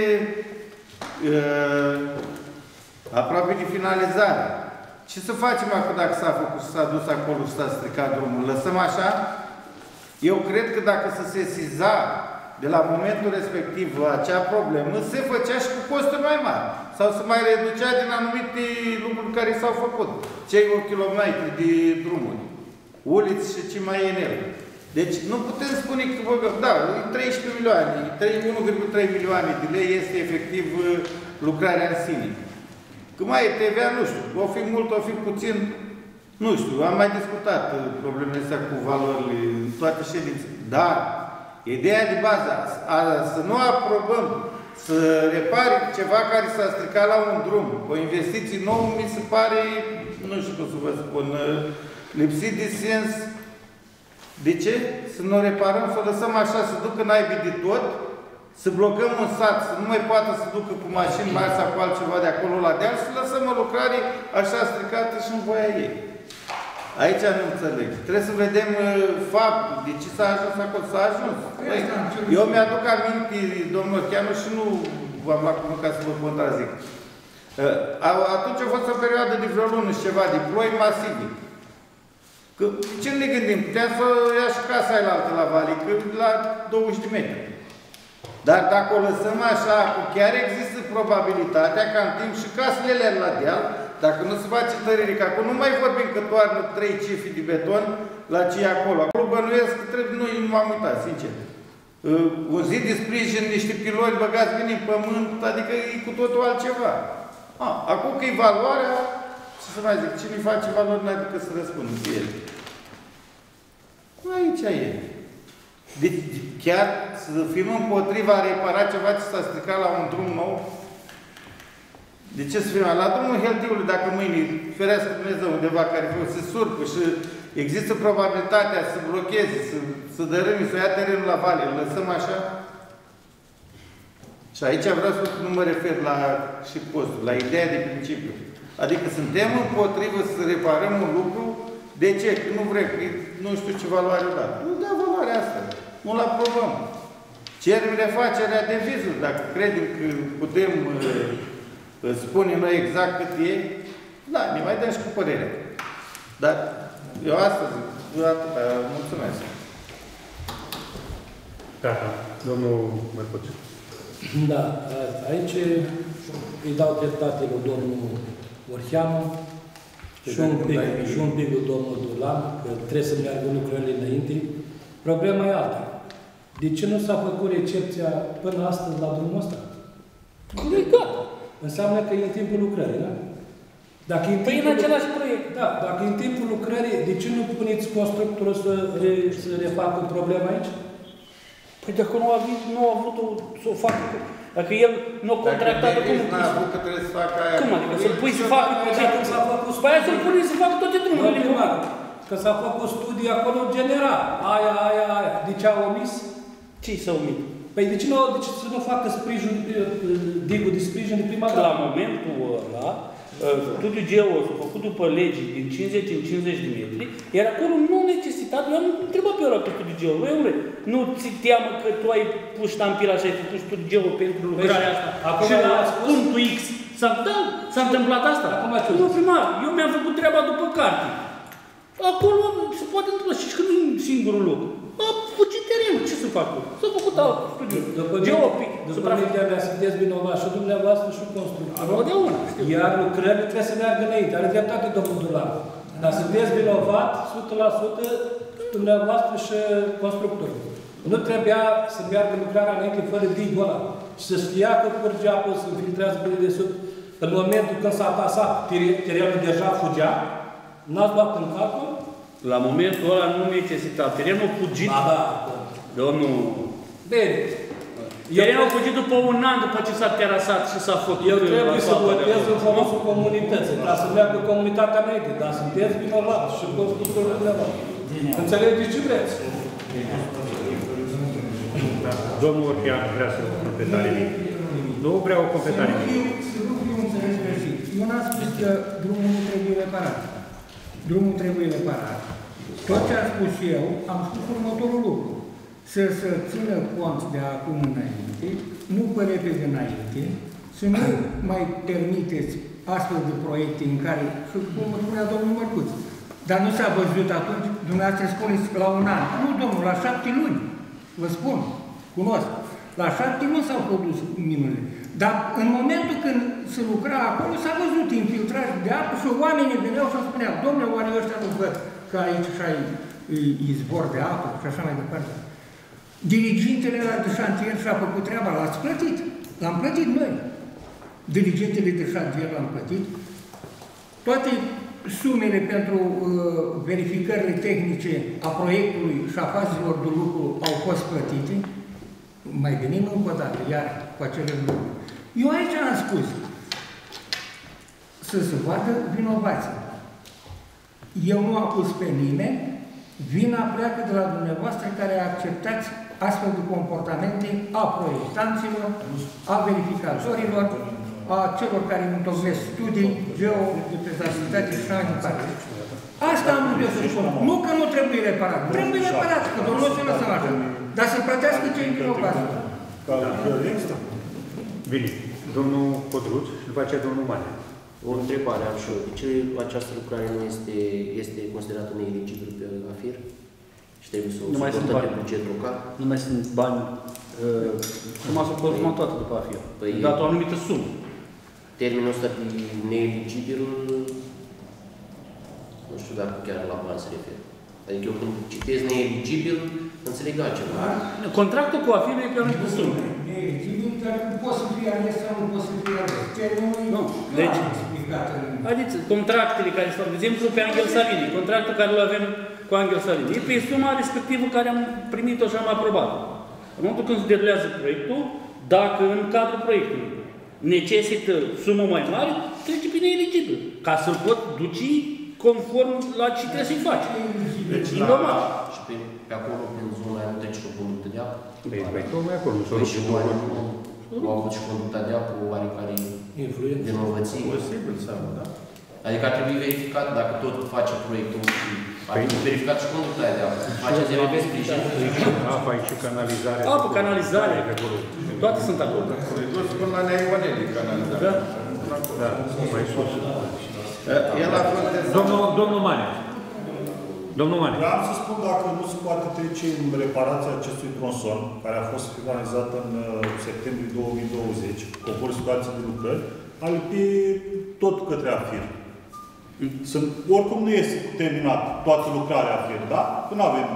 uh, aproape de finalizare. Ce să facem acum dacă s-a făcut și s-a dus acolo și s-a stricat drumul? Lăsăm așa? Eu cred că dacă se sesiza de la momentul respectiv acea problemă, se făcea și cu costuri mai mari. Sau se mai reducea din anumite lucruri care s-au făcut. Cei opt kilometri de drumuri, uliți și ce mai e în ele. Deci nu putem spune că, bă, da, treisprezece milioane, unu virgulă trei milioane de lei este efectiv lucrarea în sine. Că mai e T V A, nu știu, o fi mult, o fi puțin, nu știu, am mai discutat problemele astea cu valorile în toate ședințele. Dar ideea de bază, a, să nu aprobăm, să repare ceva care s-a stricat la un drum, o investiție nouă, mi se pare, nu știu cum să vă spun, lipsit de sens. De ce? Să nu reparăm, să o lăsăm așa, să ducă naibii de tot, să blocăm un sat, să nu mai poată să ducă cu mașini mari sau cu altceva de acolo la deal, să lăsăm o lucrare așa stricată și în voia ei. Aici nu înțeleg. Trebuie să vedem uh, faptul. De ce s-a ajuns acolo? S-a ajuns. Păi, eu mi-aduc aminte, domnul Chianu, și nu v-am luat cuvânt ca să vă contrazic. Uh, atunci a fost o perioadă de vreo lună și ceva, de ploi masive. Că, ce ne gândim? Puteam să ia și casa aia la altă la vale, că la douăzeci de metri. Dar dacă o lăsăm așa, chiar există probabilitatea ca în timp și casele alea la deal, dacă nu se face tărire, că acolo nu mai vorbim că toarnă trei cifi de beton la ce e acolo. Acolo bănuiesc că trebuie, noi nu m-am uitat, sincer. O zi de sprijin, niște piloni băgați bine în pământ, adică e cu totul altceva. A, acum că e valoarea, ce să mai zic, cine face valori n-ai decât să răspundă pe ele. Aici e. Deci chiar să fim împotriva a repara ceva ce s-a stricat la un drum nou. De ce să fim? La drumul Heltiului, dacă mâine ferească Dumnezeu undeva care se surpă și există probabilitatea să blocheze, să, să dărâme, să ia terenul la vale, îl lăsăm așa? Și aici vreau să nu mă refer la și postul, la ideea de principiu. Adică suntem împotrivă să reparăm un lucru. De ce? Că nu vrem, că nu știu ce valoare o dat. Nu da valoarea asta. Nu-l aprobăm. Cerem refacerea de vizuri. Dacă credem că putem uh, spune noi exact cât e, da, ne mai dăm și cu părerea. Dar eu asta zic. Eu atâta. Mulțumesc. Gata. Domnul Mărcoțiu. Da, aici îi dau dreptate lui domnul Orheanu și un pic, și un pic lui domnul Dulan, că trebuie să meargă lucrurile înainte. Problema e alta. De ce nu s-a făcut recepția până astăzi la drumul ăsta? E gata. Înseamnă că e în timpul lucrării, da? Dacă e în păi în același proiect. Da, dacă e în timpul lucrării, de ce nu puneți constructorul să, re, să refacă problema aici? Păi dacă nu a, nu a vrut să o facă, dacă el nu a contractat, cum nu n-a avut că trebuie să facă aia. Cum adică? Să-l pui să facă proiectul? Păi aia să-l pune să facă toate drumurile. Că s-a făcut studii acolo general. Aia, aia, aia. De ce a omis? Ce-i să omit? Păi de ce, nu, de ce să nu facă sprijin, digul de sprijin de prima dată? La momentul ăla, studiul geo s-a făcut după legii din cincizeci în cincizeci de metri, iar acolo nu necesitat, eu am întrebat pe ăla pe studiul geo, lui, nu ți teamă că tu ai pus ștampila și ai făcut studiul geo pentru lucrarea asta și la punctul X s-a întâmplat asta? Nu, primar, eu mi-am făcut treaba după carte. Acolo se poate întâmpla și că nu e singurul loc. A fugit terenul, ce să fac? S-a făcut alt studiu. Geopic. După mintea mea, sunteți vinovați și dumneavoastră și constructorul. Deuna, iar lucrările trebuie să meargă înainte. Are dreptate domnul Dulan. Dar sunteți vinovat o sută la sută dumneavoastră și constructorul. Nu trebuia să meargă lucrarea înainte fără digul ăla. Și să știa că curge apă, să filtrează pe de sub. În momentul când s-a atasat, terenul deja fugea. N-ați luat în calcul? La momentul ăla nu necesita. Terenul fugit. Ba, da. Domnul... Bine. Terenul fugit după un an după ce s-a terasat și s-a făcut... Eu trebuie să votez în folosul comunității, ca să meargă comunitatea înainte, dar sunteți vinovați și constructorul dumneavoastră. Înțelegeți ce vreți? Domnul Orchean vrea să completare mic. Nu vreau o completare mic. Să nu fiu înțeles greșit. Eu n-am spus că drumul nu trebuie reparat. Drumul trebuie reparat. Tot ce am spus eu, am spus următorul lucru. Să se țină cont de acum înainte, nu pe repede înainte, să nu mai permiteți astfel de proiecte în care, și cum spunea domnul Mărcuț, dar nu s-a văzut atunci, dumneavoastră spuneți la un an. Nu, domnul, la șapte luni. Vă spun, cunosc. La șapte luni s-au produs minunile. Dar în momentul când se lucra acolo, s-a văzut infiltrare de apă și oamenii veneau și spuneau, domnule, oare ăștia nu văd că aici și ai izvor de apă și așa mai departe. Dirigintele de șantier și-a făcut treaba, l-ați plătit. L-am plătit noi. Dirigintele de șantier l-am plătit. Toate sumele pentru uh, verificările tehnice a proiectului și a fazilor de lucru au fost plătite. Mai venim încă o dată, iar cu acele lucruri. Eu aici am spus să se vadă vinovații. Eu nu acuz pe nimeni, vina pleacă de la dumneavoastră care acceptați astfel de comportamente a proiectanților, a verificatorilor, a celor care întocmesc studii, geo, de prezentabilitate și așa mai departe. Asta am vrut eu să spun. Nu că nu trebuie reparat. Trebuie reparat, că domnul să lăsăm așa. Dar să plătească cei vinovați. Bine. Domnul Codruț și după aceea domnul Mane. O întrebare am și eu. De ce această lucrare nu este, este considerată neeligibilă pe AFIR? Și trebuie să o suportăm pe buget local? Nu mai sunt bani. Suma s-a consumat toată după AFIR. Păi, dat o anumită sumă. Termenul ăsta de neeligibil, nu știu dacă chiar la bani se referă. Adică eu când citesc neeligibil, înțeleg altceva. Contractul cu AFIR e pe o anumită sumă. Neeligibil, dar nu poți să fie ales sau nu poți să fie ales. Nu, deci, haideți, contractele care sunt, de exemplu, pe Angel Salini, contractul care îl avem cu Angel Salini, e pe suma respectivă care am primit-o și am aprobat. În momentul când se derulează proiectul, dacă în cadrul proiectului necesită sumă mai mare, trece pe neeligibil, ca să-l pot duce conform la ce trebuie să-i faci. Deci, la, și pe, pe acolo, prin zona aia, nu trece și o conductă de apă? Păi, păi, tocmai acolo, nu s-o Păi și oare nu au avut și conducta de apă oarecare vinovăție? Posibil sau, da? Adică ar trebui verificat, dacă tot face proiectul, ar trebui verificat și conducta de apă. Faceți ele pe sprijin. Apa și canalizare. Apă, canalizare, toate sunt acolo. E dus până la Neioneli, canalizare. Da, da, mai sus. El a fost de... Domnul, domnul Mane. Domnul Mane. Vreau să spun dacă nu se poate trece în reparația acestui tronson, care a fost finalizat în septembrie două mii douăzeci, conform situației de lucrări, al pe tot către AFIR. Sunt, oricum nu este terminat toată lucrarea AFIR, da? Că nu avem...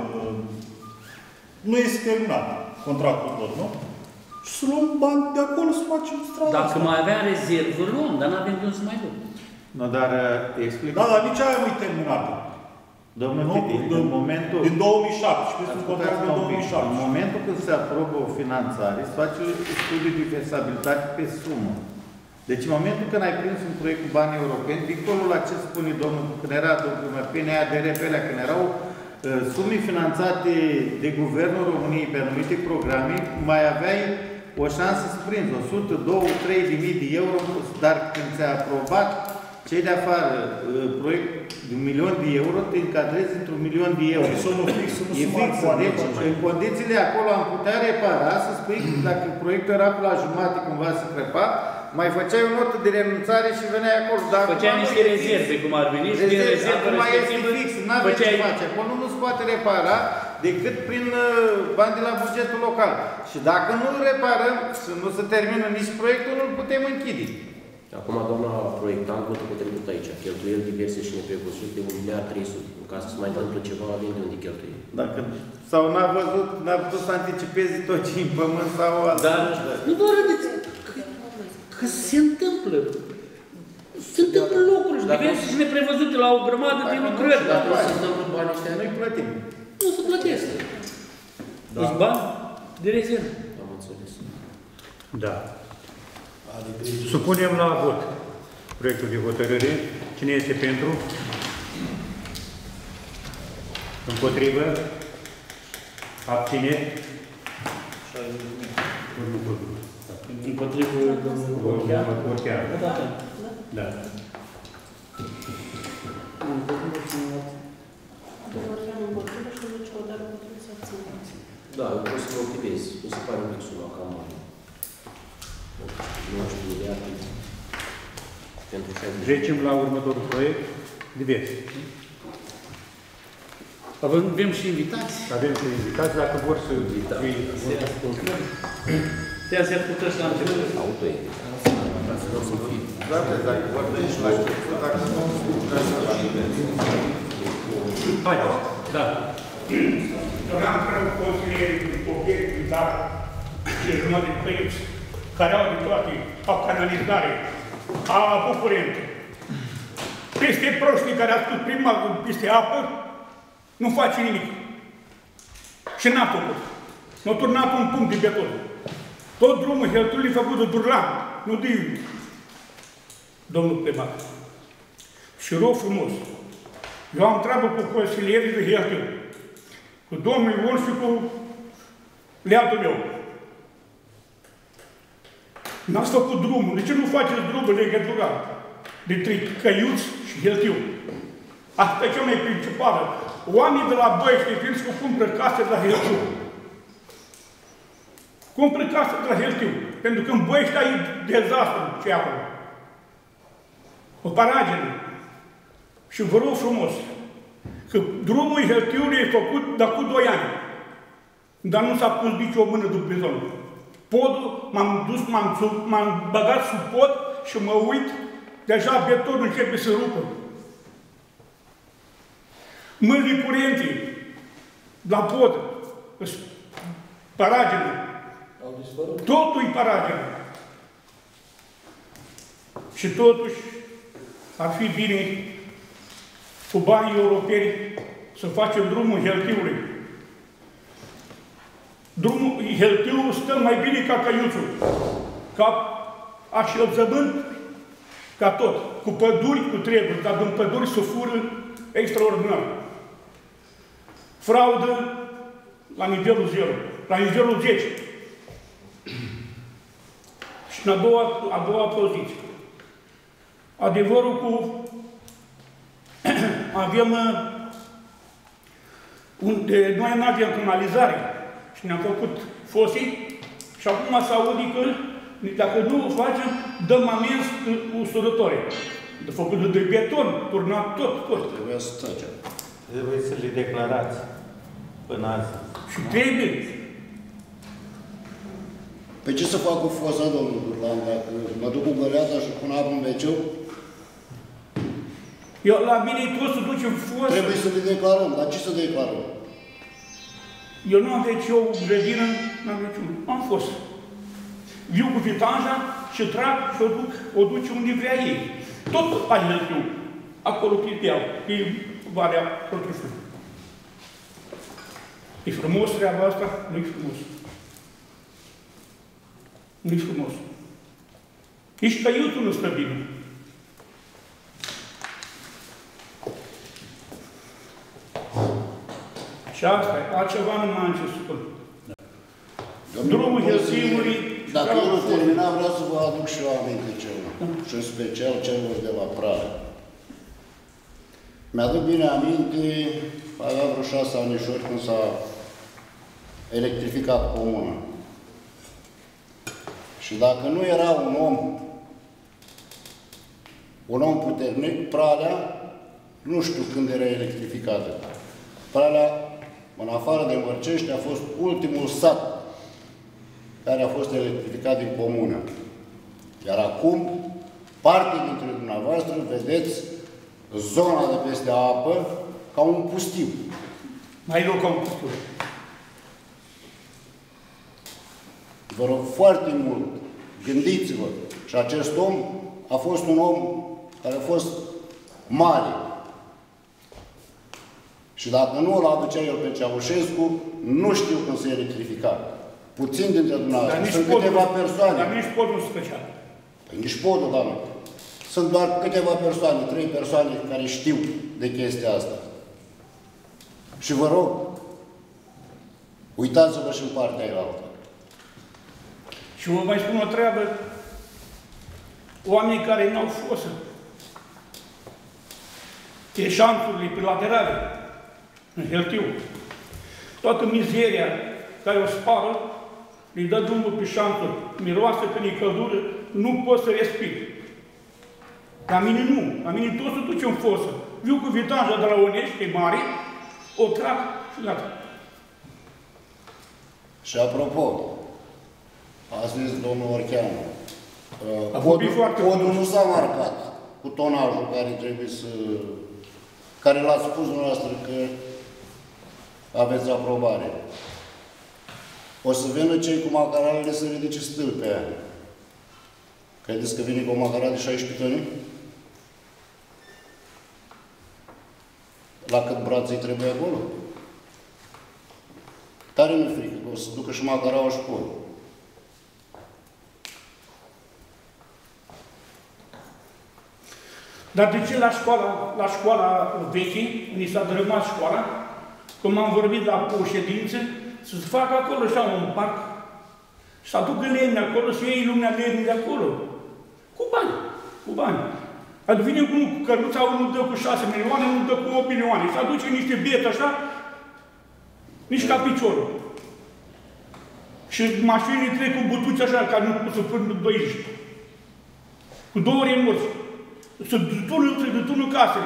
Nu este terminat contractul tot, nu? Și să luăm bani de acolo să facem strada. Dacă mai avea rezervă, luăm, dar nu avem de unde să mai luăm. Nu, dar explic... Da, dar nici aia nu e terminată. Domnul Titi, în momentul... Din două mii șapte, sunt contract din două mii șapte. În momentul când se aprobă o finanțare, se face studiu de fezabilitate pe sumă. Deci în momentul când ai prins un proiect cu bani europeni, dincolo la ce spune domnul, când era domnul P N A D R P L-a, când erau uh, sume finanțate de Guvernul României pe anumite programe, mai aveai o șansă să prinzi o sută, două, trei de mii de euro, dar când ți-a aprobat cei de afară, proiect de un milion de euro, te încadrezi într-un milion de euro. Și nu fix, nu e fix. Deci, în condițiile acolo am putea repara, să spui că dacă proiectul era la jumate, cumva să crăpa, mai făceai o notă de renunțare și veneai acolo. Dar făceai niște rezerve, cum ar veni, și din rezervă respectivă, fix, n-aveai ce face. Acolo nu se poate repara decât prin bani de la bugetul local. Și dacă nu reparăm, să nu se termină nici proiectul, nu-l putem închide. Acum, doamna proiectant, văd că trecut aici, cheltuieli diverse și neprevăzute de un miliard trei sute. În caz să se mai întâmplă ceva, avem de unde cheltuie. Dacă, sau n-a văzut, n-a putut să anticipeze tot ce în pământ sau alt. Dar nu vă râdeți, că, că se întâmplă. Se întâmplă lucruri diverse și neprevăzute la o grămadă de lucrări. Dacă nu se întâmplă banii ăștia, noi plătim. Nu se plătesc. Sunt bani de rezervă. Am înțeles. Da. Supunem la vot proiectul de hotărâre. Cine este pentru? Împotrivă? Abține? Împotrivă domnul Orchean. Da. Da, eu pot să motivez. Mi se pare un pic suma cam mare. Nu știu, de atât. Pentru șaizeci. Trecem la următorul proiect. Divers. Avem și invitați. Avem și invitați, dacă vor să... Te-a zis cu tăși la început. Auto-invitați. Da, dacă vorbim și la început, dacă nu Haideți, da. Doream că consilierii din obiectul, dar și jumătate de proiecți, care au de toate, au canalizare, au apă curentă. Peste proștii care au spus prima peste apă, nu face nimic. Și n-a făcut. Nu a turnat un punct de beton. Tot drumul heltului e făcut de Durlan, nu de domnul primar. Și rog frumos. Eu am treabă cu consilierii de heltul, cu domnul Ion și cu leatul meu. N-ați făcut drumul. De ce nu faceți drumul legătura dintre Căiuți și Heltiu? Asta e cea mai principală. Oamenii de la Băiește, știți că cumpără case de la Heltiu. Cumpără case de la Heltiu. Pentru că în Băiește ai dezastru ce e acolo. O paragine. Și vă rog frumos, că drumul Heltiului e făcut de acum doi ani. Dar nu s-a pus nici o mână după bizon. Podul, m-am dus, m-am băgat sub pod și mă uit, deja betonul începe să rupă. Mâinile curente, la pod, paragine. Totul e paragine. Și totuși, ar fi bine cu banii europeni să facem drumul Heltiului. Drumul Heltiului stă mai bine ca căiuțul, ca așezământ, ca tot, cu păduri, cu treburi, dar din păduri se fură extraordinar. Fraudă la nivelul zero, la nivelul zece. Și în a doua, a doua poziție. Adevărul cu avem unde noi nu avem canalizare și ne-am făcut fosii și acum se aude că dacă nu o facem, dăm amenzi usurătoare. De făcut de beton, turnat tot, tot. Trebuie să tăcem. Trebuie să le declarați până azi. Și trebuie. Păi ce să fac cu fosa, domnul Durlan, dacă mă duc cu găleata și pun apă în veceu? Eu, la mine tot să ducem fosă. Trebuie să le declarăm, dar ce să declarăm? Eu nu am veceu, grădină, n-am veciu. Am fost. Viu cu vitanja și trag și o duc, o duce unde vrea ei. Tot pe Heltiu. Acolo pe Piau, pe Valea Protișului. E frumos treaba asta? Nu e frumos. Nu e frumos. Nici căiutul nu stă bine. Și asta e, altceva nu m-am ce spun. Drumul Helsinului... Dacă eu nu termina, vreau să vă aduc și eu aminte ceva. Și în special celor de la Praia. Mi-aduc bine aminte, avea vreo șase anișori când s-a electrificat comuna. Și dacă nu era un om, un om puternic, Pralea, nu știu când era electrificată. Pralea, în afară de Mărcești, a fost ultimul sat care a fost electrificat din comună. Iar acum, parte dintre dumneavoastră, vedeți zona de peste apă ca un pustiu. Mai rău ca un pustiu. Vă rog foarte mult, gândiți-vă. Și acest om a fost un om care a fost mare. Și dacă nu îl aducea el pe Ceaușescu, nu știu când se electrifica. Puțin dintre dumneavoastră. Sunt câteva persoane. Dar nici podul special. Păi nici podul, dar nu. Sunt doar câteva persoane, trei persoane care știu de chestia asta. Și vă rog, uitați-vă și în partea aia altă. Și vă mai spun o treabă. Oamenii care n-au fosă. Eșanțurile pe laterale, în Heltiu. Toată mizeria care o spară, îi dă drumul pe șanțuri, miroase când e căldură, nu poți să respiri. La mine nu. La mine tot se duce în fosă. Viu cu vitanja de la Onești, e mare, o trag și gata. Și apropo, a zis domnul Orcheanu, podul nu s-a marcat cu tonajul care trebuie să... care l-ați spus dumneavoastră că aveți aprobare. O să vină cei cu macaralele să ridice stâlpi aia. Credeți că vine cu o macara de șaisprezece toni? La cât brațe îi trebuie acolo? Tare mi-e frică că o să ducă și macaraua și podul. Dar de ce la școala, la școala veche, unde s-a dărâmat școala, când m-am vorbit la o ședință, să se facă acolo așa un parc, să aducă lemne acolo, să iei lumea lemne de acolo. Cu bani, cu bani. Adică vine unul cu căruța, unul dă cu șase milioane, unul dă cu opt milioane. Și aduce niște biete așa, nici ca piciorul. Și mașinile trec cu butuți așa, ca nu să pun doiști. Cu două remorți. Să tună, să tună casele.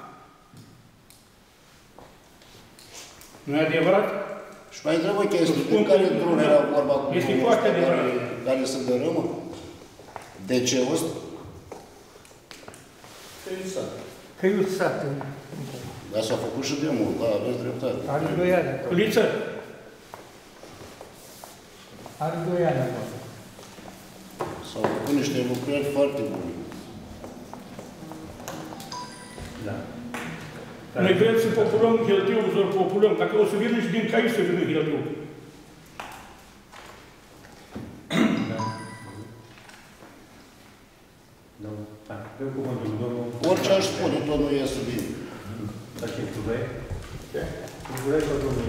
Nu e adevărat? Și mai întrebă chestii, de care drum era vorba cu este foarte adevărat. Care se dărâmă? De ce ăsta? Căiut sat. Dar s-a făcut și de mult, da, aveți dreptate. Are doi ani acolo. Liță. Are doi ani acolo. S-au făcut niște lucrări foarte bune. Da. Noi vrem să populăm Hiltiul, să-l populăm. Dacă o să vină și din Cai să vină Hiltiul. Orice aș spune, tot nu iese bine. Dar ce tu vrei? Ce? Tu vrei să domnul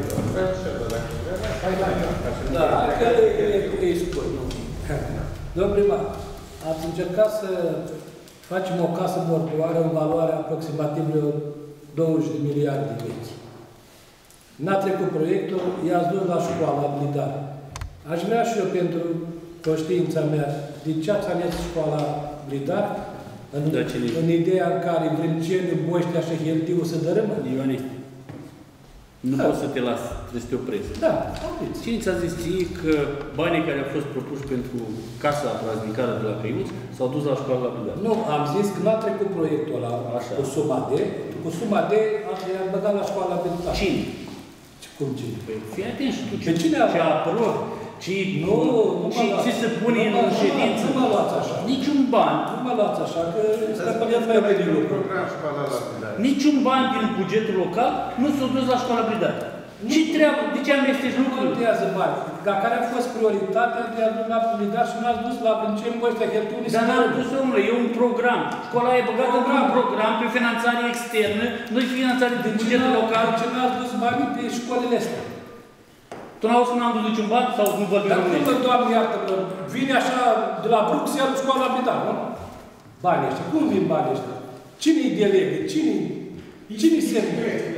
Da, că e scurt. Domnul primar, ați încercat să facem o casă mortuară în valoare aproximativ de douăzeci de miliarde de vechi. N-a trecut proiectul, i-ați dus la școala militare. Aș vrea și eu, pentru conștiința mea, de ce ați ales școala militară? În, în ideea în care Vrânceni, Boștea și Hiltiu să dărâmă? Ioane, nu da. poți să te las, trebuie să te oprezi. Da, cine ți-a zis ție că banii care au fost propuși pentru casa praznicară de la Căiuț s-au dus la școala la Bidar? Nu, am zis că n-a trecut proiectul ăla cu suma de, cu suma de a băgat la școala militară. Cine? Cum cine? Păi fii atent și tu ce, cine ce apărori, ce, nu, nu ce, ce se pune în ședință. Nu mă luați așa. Niciun ban. Nu mă luați așa, că stăpâneam mai de lucru. Niciun ban din bugetul local nu s-a dus la școala Bidar. Ce treabă? De ce amesteci lucruri? Nu contează bani. Dar care a fost prioritatea de a du la Bidar și n-ați dus la Vrânceni, Boștea, Hiltiu? Dar n-am dus, omule, e un program. Școala e băgată într-un program pe finanțare externă, nu e finanțare din bugetul local. De ce n-ați dus banii pe școlile astea? Tu n-auzi că n-am dus niciun ban sau nu vorbim românești? Dar cum, Doamne, iartă-mă, vine așa de la Bruxelles școala Bidar, nu? Banii ăștia. Cum vin banii ăștia? Cine-i delegă? Cine-i Cine-i semnă?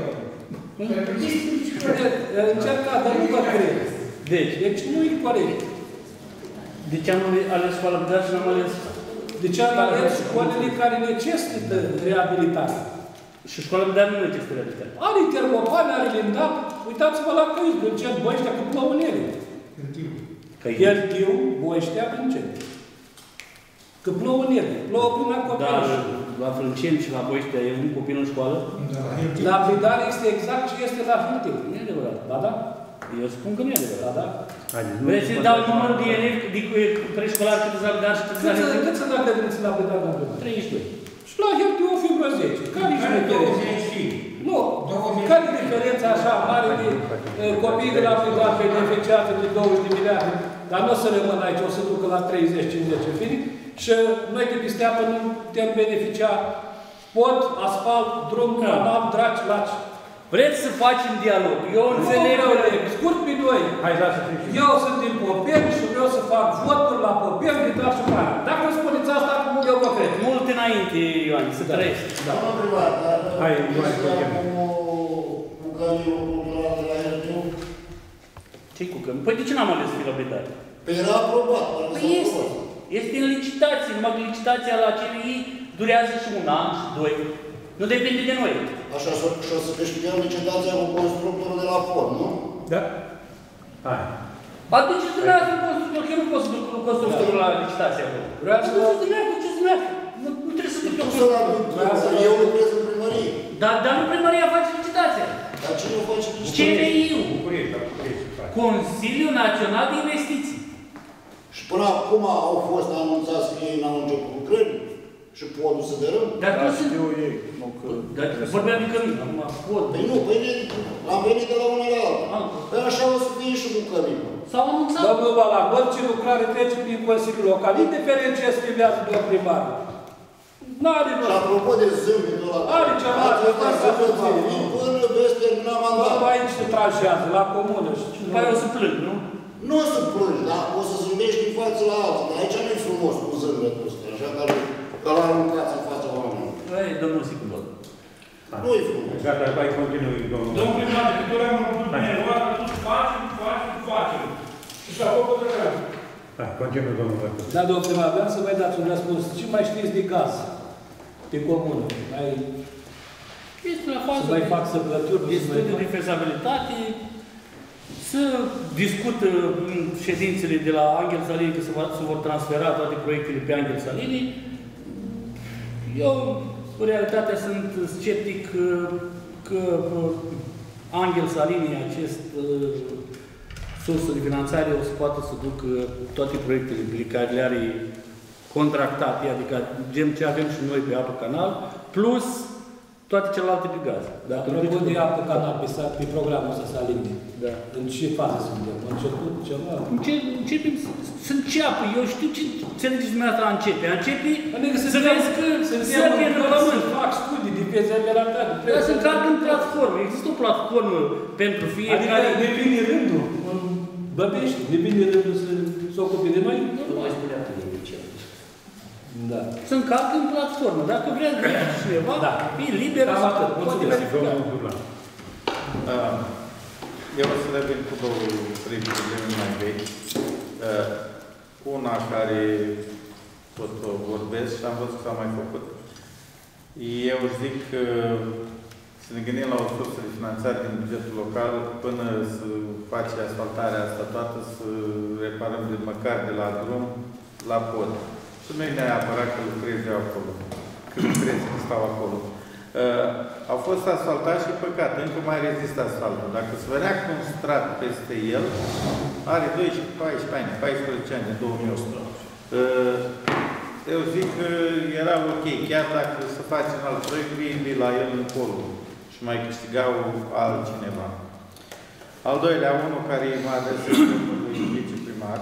Încercat, dar nu vă cred. Deci? Deci nu e corect. De ce am ales școala Bidar și n-am ales... De ce am ales școlile care necesită reabilitare? Și școala Bidar nu necesită reabilitare. Are termopane, are lindap. Uitați-vă la Căiuț, Vrânceni, Boștea, că plouă în ele. Hiltiu, Boștea, Vrânceni. Că plouă în ele. Plouă până la copil. Dar la Vrânceni și la Boștea e un copil în școală? La Bidar este exact ce este la Hiltiu. Nu e adevărat. Da, da? Eu spun că nu e adevărat. Da, da? Vreți să-i dau numărul de elevi, de preșcolari cât la Bidar și cât la Hiltiu? Cât să dă grădiniță la Bidar, domnule? treizeci și doi. Și la Hiltiu o fi vreo zece. Care-i diferența? Nu. Care-i diferența așa mare de copiii de la Bidar beneficiază de douăzeci de miliarde, dar nu o să rămân aici, o să ducă la treizeci cincizeci în fine, și noi de pe steapă nu putem beneficia pod, asfalt, drum, canal, draci, laci. Vreți să facem dialog? Eu înțeleg... Nu, scurt pe doi. Hai, lasă trece. Eu sunt din Popeni și vreau să fac voturi la Popeni, de dar și mai. Dacă îmi spuneți asta, eu vă cred. Mult înainte, Ioan, să trăiești. Da. Domnul primar, dar... Hai, Ioan, cu căminul cultural de la Hiltiu? Ce-i cu cămin? Păi de ce n-am ales fi la Bidar? Păi era aprobat. Păi este. Este în licitație. Numai că licitația la C N I durează și un an și doi. Nu depinde de noi. Așa, și o să câștigăm licitația cu constructorul de la Ford, nu? Da. Hai. Atunci dumneavoastră constructor, că eu nu pot să duc constructorul la licitația acolo. Vreau să duc dumneavoastră, ce dumneavoastră? Nu trebuie să duc eu constructorul. Eu lucrez în primărie. Dar nu primăria face licitația. Dar cine o face licitația? C N I-ul. Consiliul Național de Investiții. Și până acum au fost anunțați că ei n-au început lucrări și podul să dărâm? Dar nu sunt... Dar vorbeam de cămin, acum pod. Păi nu, păi am venit de la una la alta. Păi așa o să fie și cu căminul. S-au anunțat. Domnul Bala, orice lucrare trece prin Consiliul Local, indiferent ce scrivează doar primarul. N-are rost. Și apropo de zâmbetul ăla, are ceva, ați văzut zâmbet va fi până veți termina mandatul. Nu, aici se tranșează, la comună. Și după aia o să plâng, nu? Nu o să plângi, dar o să zâmbești din față la alții. Dar aici nu-i frumos cu zâmbetul ăsta, așa că l-a aruncat în fața domnul Siculor. Nu-i frumos. Gata, hai continui, domnul. Domnul primar, de câte ori am vrut dumneavoastră, tu facem, facem, facem. Și s-a făcut de treabă. Hai, continuă, domnul Vărtă. Da, domnul primar, vreau să mai dați un răspuns. Ce mai știți de gaz? De comună? Mai... Este la fază să mai fac săpături? de studiu de fezabilitate, să discută în ședințele de la Angel Salini că se, va, se vor transfera toate proiectele pe Angel Salini. Eu, în realitate, sunt sceptic că, că Angel Salini, acest uh, sursă de finanțare, o să poată să ducă toate proiectele pe care le are contractate, adică gen ce avem și noi pe apă canal, plus toate celelalte pe gaz. Dacă nu pot de apă canal pe, pe programul ăsta Salini, da. În ce fază suntem? În început ceva? Înce începem să, să înceapă. Eu știu ce înțelegeți dumneavoastră a începe. A începe adică să vezi că se pierde pământ. Să fac studii de fezabilitate. Dar să încarcă în platformă. Există o platformă pentru fiecare... Adică ne vine rândul. Băbești, ne vine rândul să se ocupe de noi? Nu mai spunea că nimic ce. Da. Să încarcă în platformă. Dacă vrea cineva, da. E liber. Cam atât. Mulțumesc. Eu o să revin cu două, trei probleme mai vechi. Una care tot o vorbesc și am văzut că s-a mai făcut. Eu zic că să ne gândim la o sursă de finanțare din bugetul local până să face asfaltarea asta toată, să reparăm de măcar de la drum la pod. Și nu e neapărat că lucrezi eu acolo, că lucrezi că stau acolo. Uh, au fost asfaltați și păcat, încă mai rezistă asfaltul. Dacă se venea cu un strat peste el, are doisprezece, paisprezece ani, paisprezece ani, în două mii opt. Uh, eu zic că era ok, chiar dacă se face în alt proiect, vii la el încolo și mai câștigau altcineva. Al doilea, unul care mă adresez domnului viceprimar.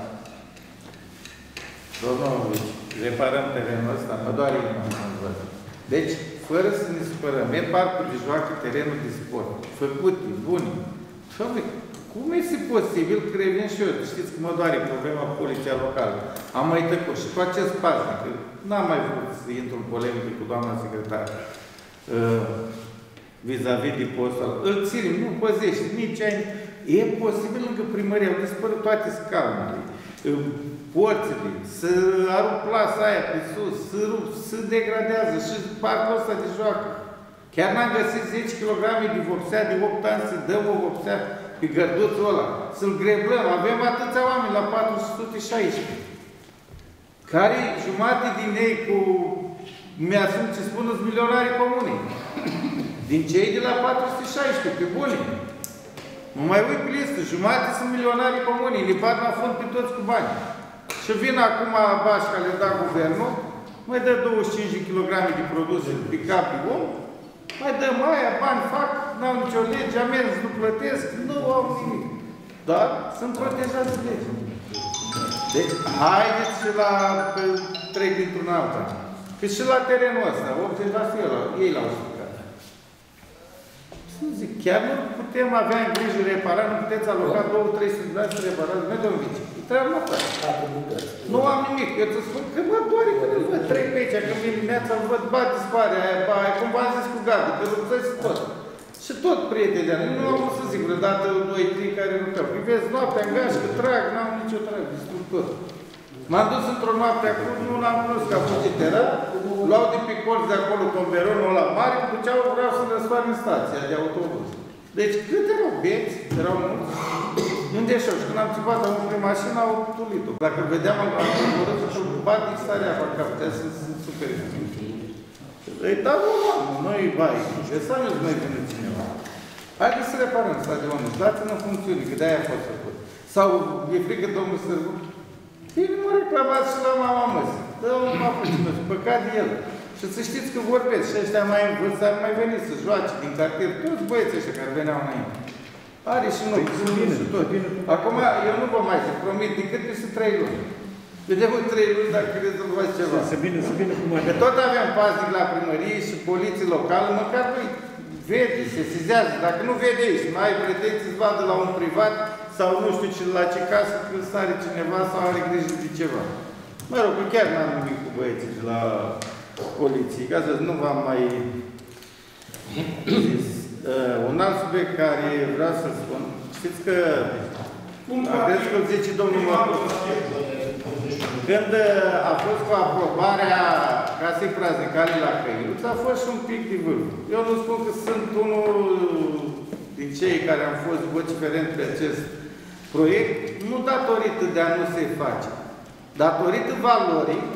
Domnul, reparăm terenul ăsta, mă doare inima să văd. Deci, fără să ne supărăm, e parcul de joacă, terenul de sport, făcute, bune. Dom'le, cum este posibil că revin și eu? Știți că mă doare problema poliția locală. Am mai tăcut și cu acest paznic, că n-am mai vrut să intru în polemică cu doamna secretar uh, vis-a-vis de postul ăla. Îl ținem, nu păzește, nici ani. E posibil lângă primărie, au dispărut toate scaunele, uh, porțile, să arup plasa aia pe sus, să rup, să degradează și parcul ăsta de joacă. Chiar n-am găsit zece kilograme de vopsea de opt ani să dăm o vopsea pe gărduțul ăla, să-l greblăm. Avem atâția oameni la patru sute șaisprezece, care jumate din ei cu, mi-asum ce spun, sunt milionari comune. Din cei de la patru sute șaisprezece, pe bune. Mă mai uit pe listă, jumate sunt milionari comune, le bat la fond pe toți cu bani. Și vin acum Bașca, le da guvernul, mai dă douăzeci și cinci de kilograme de produse pe cap de om, mai dăm aia, bani fac, n-au nicio lege, amenzi nu plătesc, nu au nimic. Dar sunt protejați de lege. Deci, haideți și la trei dintr-un alta. Că și la terenul ăsta, optzeci la sută ei l-au stricat. Să zic, chiar nu putem avea în grijă repara, nu puteți aloca două trei sute de lei să reparați, nu domnul vice. Treaba noastră. Nu am nimic. Eu îți spun că mă doare când îl văd trei pe aici, când vin dimineața, îl văd, ba, dispare aia, ba, aia, cum v-am zis cu Gabi, că luptăți tot. Și tot prietenii, nu am vrut să zic vreodată doi, trei care luptau. Privesc noaptea în gașcă, trag, n-am nicio trag, distrug tot. M-am dus într-o noapte acolo, nu l-am cunoscut, că a fugit era, luau de pe colț de acolo tomberonul ăla mare, duceau, vreau să răsfar în stația de autobuz. Deci cât erau beți, erau mulți, unde știu, și când am țipat, am oprit mașina, au tulit-o. Dacă îl vedeam, am coborât și îl bat din starea apa, că putea să se supere. Îi dau o mamă, nu-i bai, lăsam eu să mai vină cineva. Haideți să reparăm stadionul, dați-l în funcțiune, că de-aia a fost făcut. Sau e frică domnul Sârbu? Bine, mă reclamați și la mama măsii. Dă-o mapă și mă, păcat de el. Și să știți că vorbesc și ăștia mai în vârstă ar mai veni să joace din cartier, toți băieții ăștia care veneau înainte. Are și noi, și tot. Acum eu nu vă mai să promit decât peste trei luni. Vedem în trei luni dacă credeți să vă faci ceva. Să vină, să vină cu mai. Că tot aveam paznic la primărie și poliție locală, măcar nu vede, se sizează. Dacă nu vede aici, mai ai pretenții, îți vadă la un privat sau nu știu ce, la ce casă, când sare cineva sau are grijă de ceva. Mă rog, chiar n-am nimic cu băieții de la poliției, ca să nu v-am mai zis. Uh, un alt subiect care vreau să spun, știți că, cred că îl zice domnul Mărcuț, când a fost cu aprobarea casei praznicale la Căinuț, a fost și un pic de vârf. Eu nu spun că sunt unul din cei care am fost vociferent pe acest proiect, nu datorită de a nu se face, datorită valorii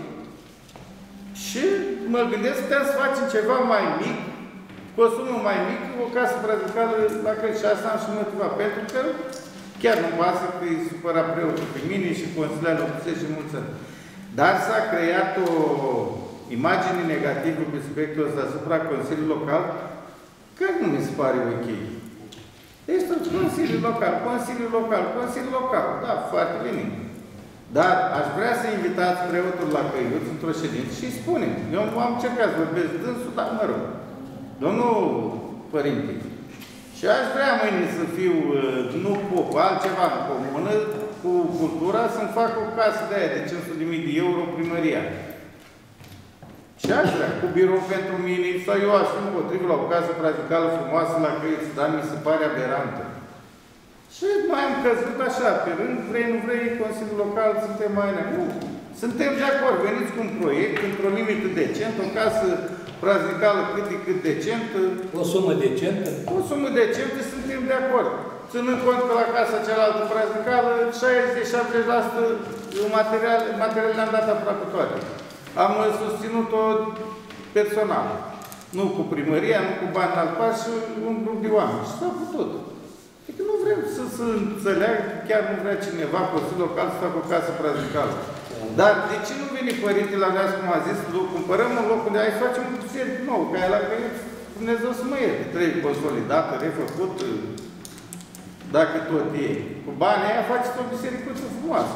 și mă gândesc că să facem ceva mai mic, cu o sumă mai mică, o casă praznicală la Căinuț. Și asta am și motivat, pentru că chiar nu-mi pasă că îi supăra preotul pe mine și consiliarul Lăpuței și mulți ani. Dar s-a creat o imagine negativă pe subiectul ăsta asupra Consiliului Local, care nu mi se pare ok. Este Consiliul Local, Consiliul Local, Consiliul Local. Da, foarte bine. Dar aș vrea să invitați preotul la Căinuț într-o ședință și spunem. Eu am încercat să vorbesc dânsul, dar mă rog. Domnul Părinte, și aș vrea mâine să fiu, nu pop, altceva în comună, cu cultura, să-mi fac o casă de aia de cinci sute de mii de euro primăria. Și aș vrea, cu birou pentru mine, sau eu aș fi împotrivă la o casă praznicală frumoasă la Căinuț, dar mi se pare aberantă. Și mai am căzut așa, pe rând, vrei, nu vrei, Consiliul Local, suntem mai înainte. Nu, suntem de acord, veniți cu un proiect, într-o limită decentă, o casă praznicală cât de cât decentă. O sumă decentă? O sumă decentă, suntem de acord. Ținând cont că la casa cealaltă praznicală, șaizeci șaptezeci la sută materiale, materiale le-am dat aproape toate. Am susținut-o personal. Nu cu primăria, nu cu bani în alt pas și un grup de oameni. Și s-a putut. Adică nu vrem să se înțeleagă, chiar nu vrea cineva, Consiliul Local, să facă o casă praznicală. Dar de ce nu vine părintele la noi, cum a zis, cumpărăm un loc unde ai să facem un biserică nou, ca e la Căinuț, Dumnezeu să mă ierte. Trebuie consolidată, refăcut, dacă tot e. Cu banii aia faceți o bisericuță frumoasă.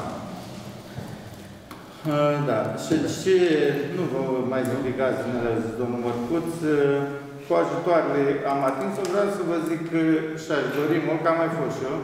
Uh, da, și ce nu vă mai obligați, domnul Mărcuț, cu ajutoarele am atins-o, vreau să vă zic că și-aș dori mult, că am mai fost și eu,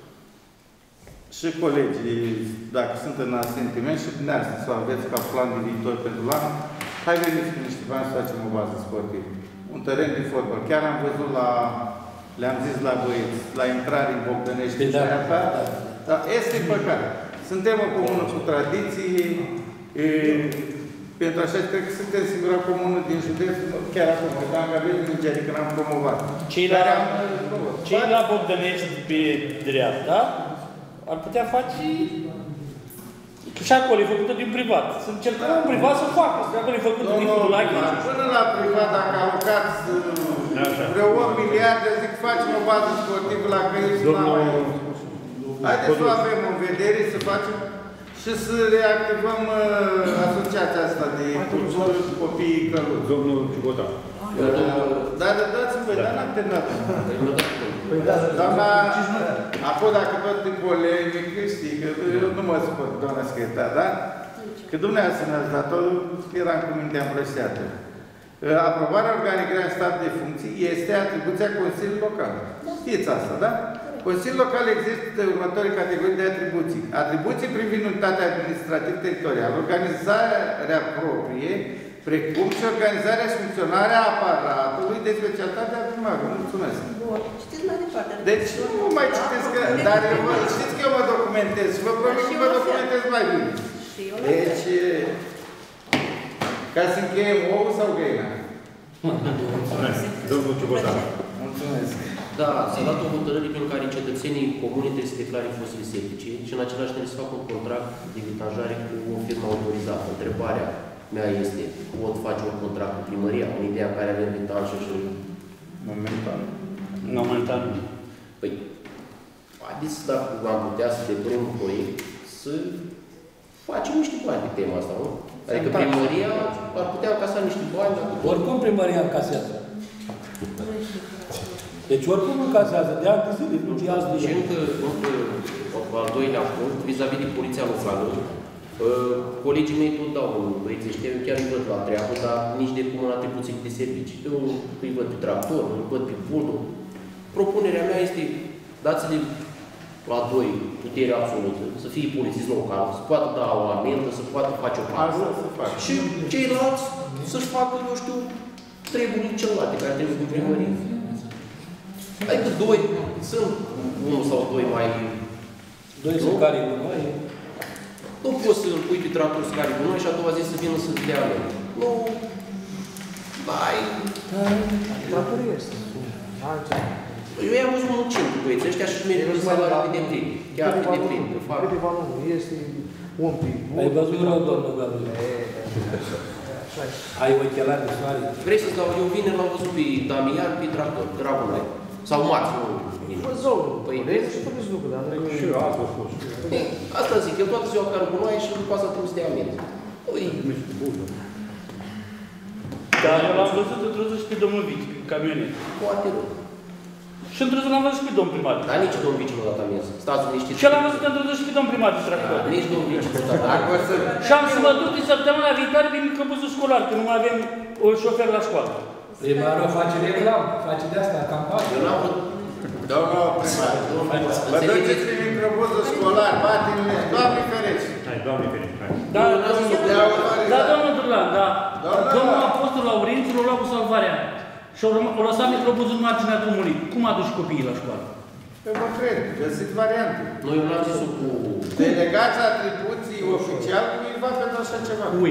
și colegii, dacă sunt în asentiment și dumneavoastră să aveți ca plan de viitor pentru l'anul, hai veniți cu niște bani să facem o bază sportivă. Un teren de fotbal. Chiar am văzut la, le-am zis la băieți, la intrare în Bogdănești, da, da, da, da. Dar este păcat. Suntem o comună cu tradiții, e, pentru așa, cred că suntem singura comună din județ, chiar acum, că am avut mingea, adică n-am promovat. Cei la, cei la Bogdănești pe dreapta, ar putea face și acolo e făcută din privat. Să încercăm în privat să facă. Să acolo e făcută din privat. Până la privat, dacă alocați vreo opt miliarde, zic, facem o bază sportivă la Căinuț. Haideți să o avem în vedere, să facem și să reactivăm uh, asociația asta de cultură și copiii căluți. Domnul Ciubota. Dar dați-mi voi, dar n-am terminat. Doamna, acum dacă tot e polemic, știi, că eu nu mă supăr, doamna secretar, da? Că dumneavoastră ne-ați dat-o, eram cu mintea îmbrășteată. Aprobarea organigramei în stat de funcții este atribuția Consiliului Local. Știți asta, da? Consiliul Local există următorii categorii de atribuții. Atribuții privind unitatea administrativ-teritorială, organizarea proprie, precum și organizarea și funcționarea aparatului de specialitate a primarului. Mulțumesc. Bun. Citiți mai departe. Deci nu mai citesc, că, dar eu vă, știți că eu mă documentez și vă promit că mă documentez mai bine. Deci, ca să încheiem ou sau găina? Mulțumesc. Domnul Ciubota. Mulțumesc. Da, s-a dat o hotărâre prin care cetățenii comune trebuie să declare fosile septice și în același timp să facă un contract de vitajare cu o firmă autorizată. Întrebarea mea este, pot face un contract cu primăria, în ideea care avem vitajă și... Momentan. Momentan. Păi, haideți dacă am putea să depunem un proiect, să facem niște bani pe tema asta, nu? Adică primăria ar putea încasa niște bani. Oricum primăria încasează. Deci oricum încasează, de ani de zile, nu de azi de Și încă, încă al doilea punct, vis-a-vis de poliția locală, colegii mei tot dau băieții ăștia, eu chiar îi văd la treabă, dar nici de cum în atribuții de servicii. Eu îi văd pe tractor, îi văd pe bulul. Propunerea mea este, dați-le la doi putere absolută, să fie polițist local, să poată da o amendă, să poată face o pasă și ceilalți să-și facă, eu știu, treburile celelalte care trebuie cu primărie. Adică doi, sunt unul sau doi mai... Doi sunt care nu mai... Nu poți să-l pui pe tractor să care gunoi și a doua zi să vină să dea lor. Nu... Ai... Tractorul este. Eu i-am văzut muncind cu băieții ăștia și merită salariul pe deplin. Chiar pe deplin, de fapt. Câteva nu, este un pic. Ai văzut rău, domnul Gabriel. Ai ochelari de soare. Vrei să-ți dau, eu vineri l-am văzut pe Damian, pe tractor, era bună. Sau Marț, nu. Păi, vezi și tu vezi lucruri, dar... Și eu asta a fost. Asta zic, el toată ziua care gunoaie și după asta trebuie să dea amenzi. Dar eu l-am văzut într-o și pe domnul Vici, pe camionet. Poate rău. Și într-o zi l-am văzut și pe domnul primar. Dar nici domnul Vici nu a dat amenzi. Stați liniștiți. Și l-am văzut într-o zi și pe domnul primar de tractor. Nici domnul Vici nu a dat amenzi. Și am să mă duc de săptămâna viitoare din microbuzul școlar, că nu mai avem un șofer la școală. Primarul face reclam, face de asta, campanie. Eu n-am vrut. Domnul primar, vă duceți în microbuzul școlar, batinile, Doamne fereți! Hai, Doamne fereți, hai. Da, da, domnul Durlan, da. Domnul apostol Laurențiu l-a luat cu salvarea. Și au lăsat microbuzul în marginea drumului. Cum aduci copiii la școală? Eu vă cred, găsiți variante. Noi eu n-am zis-o cu... Delegați atribuții oficial cuiva pentru așa ceva. Cui?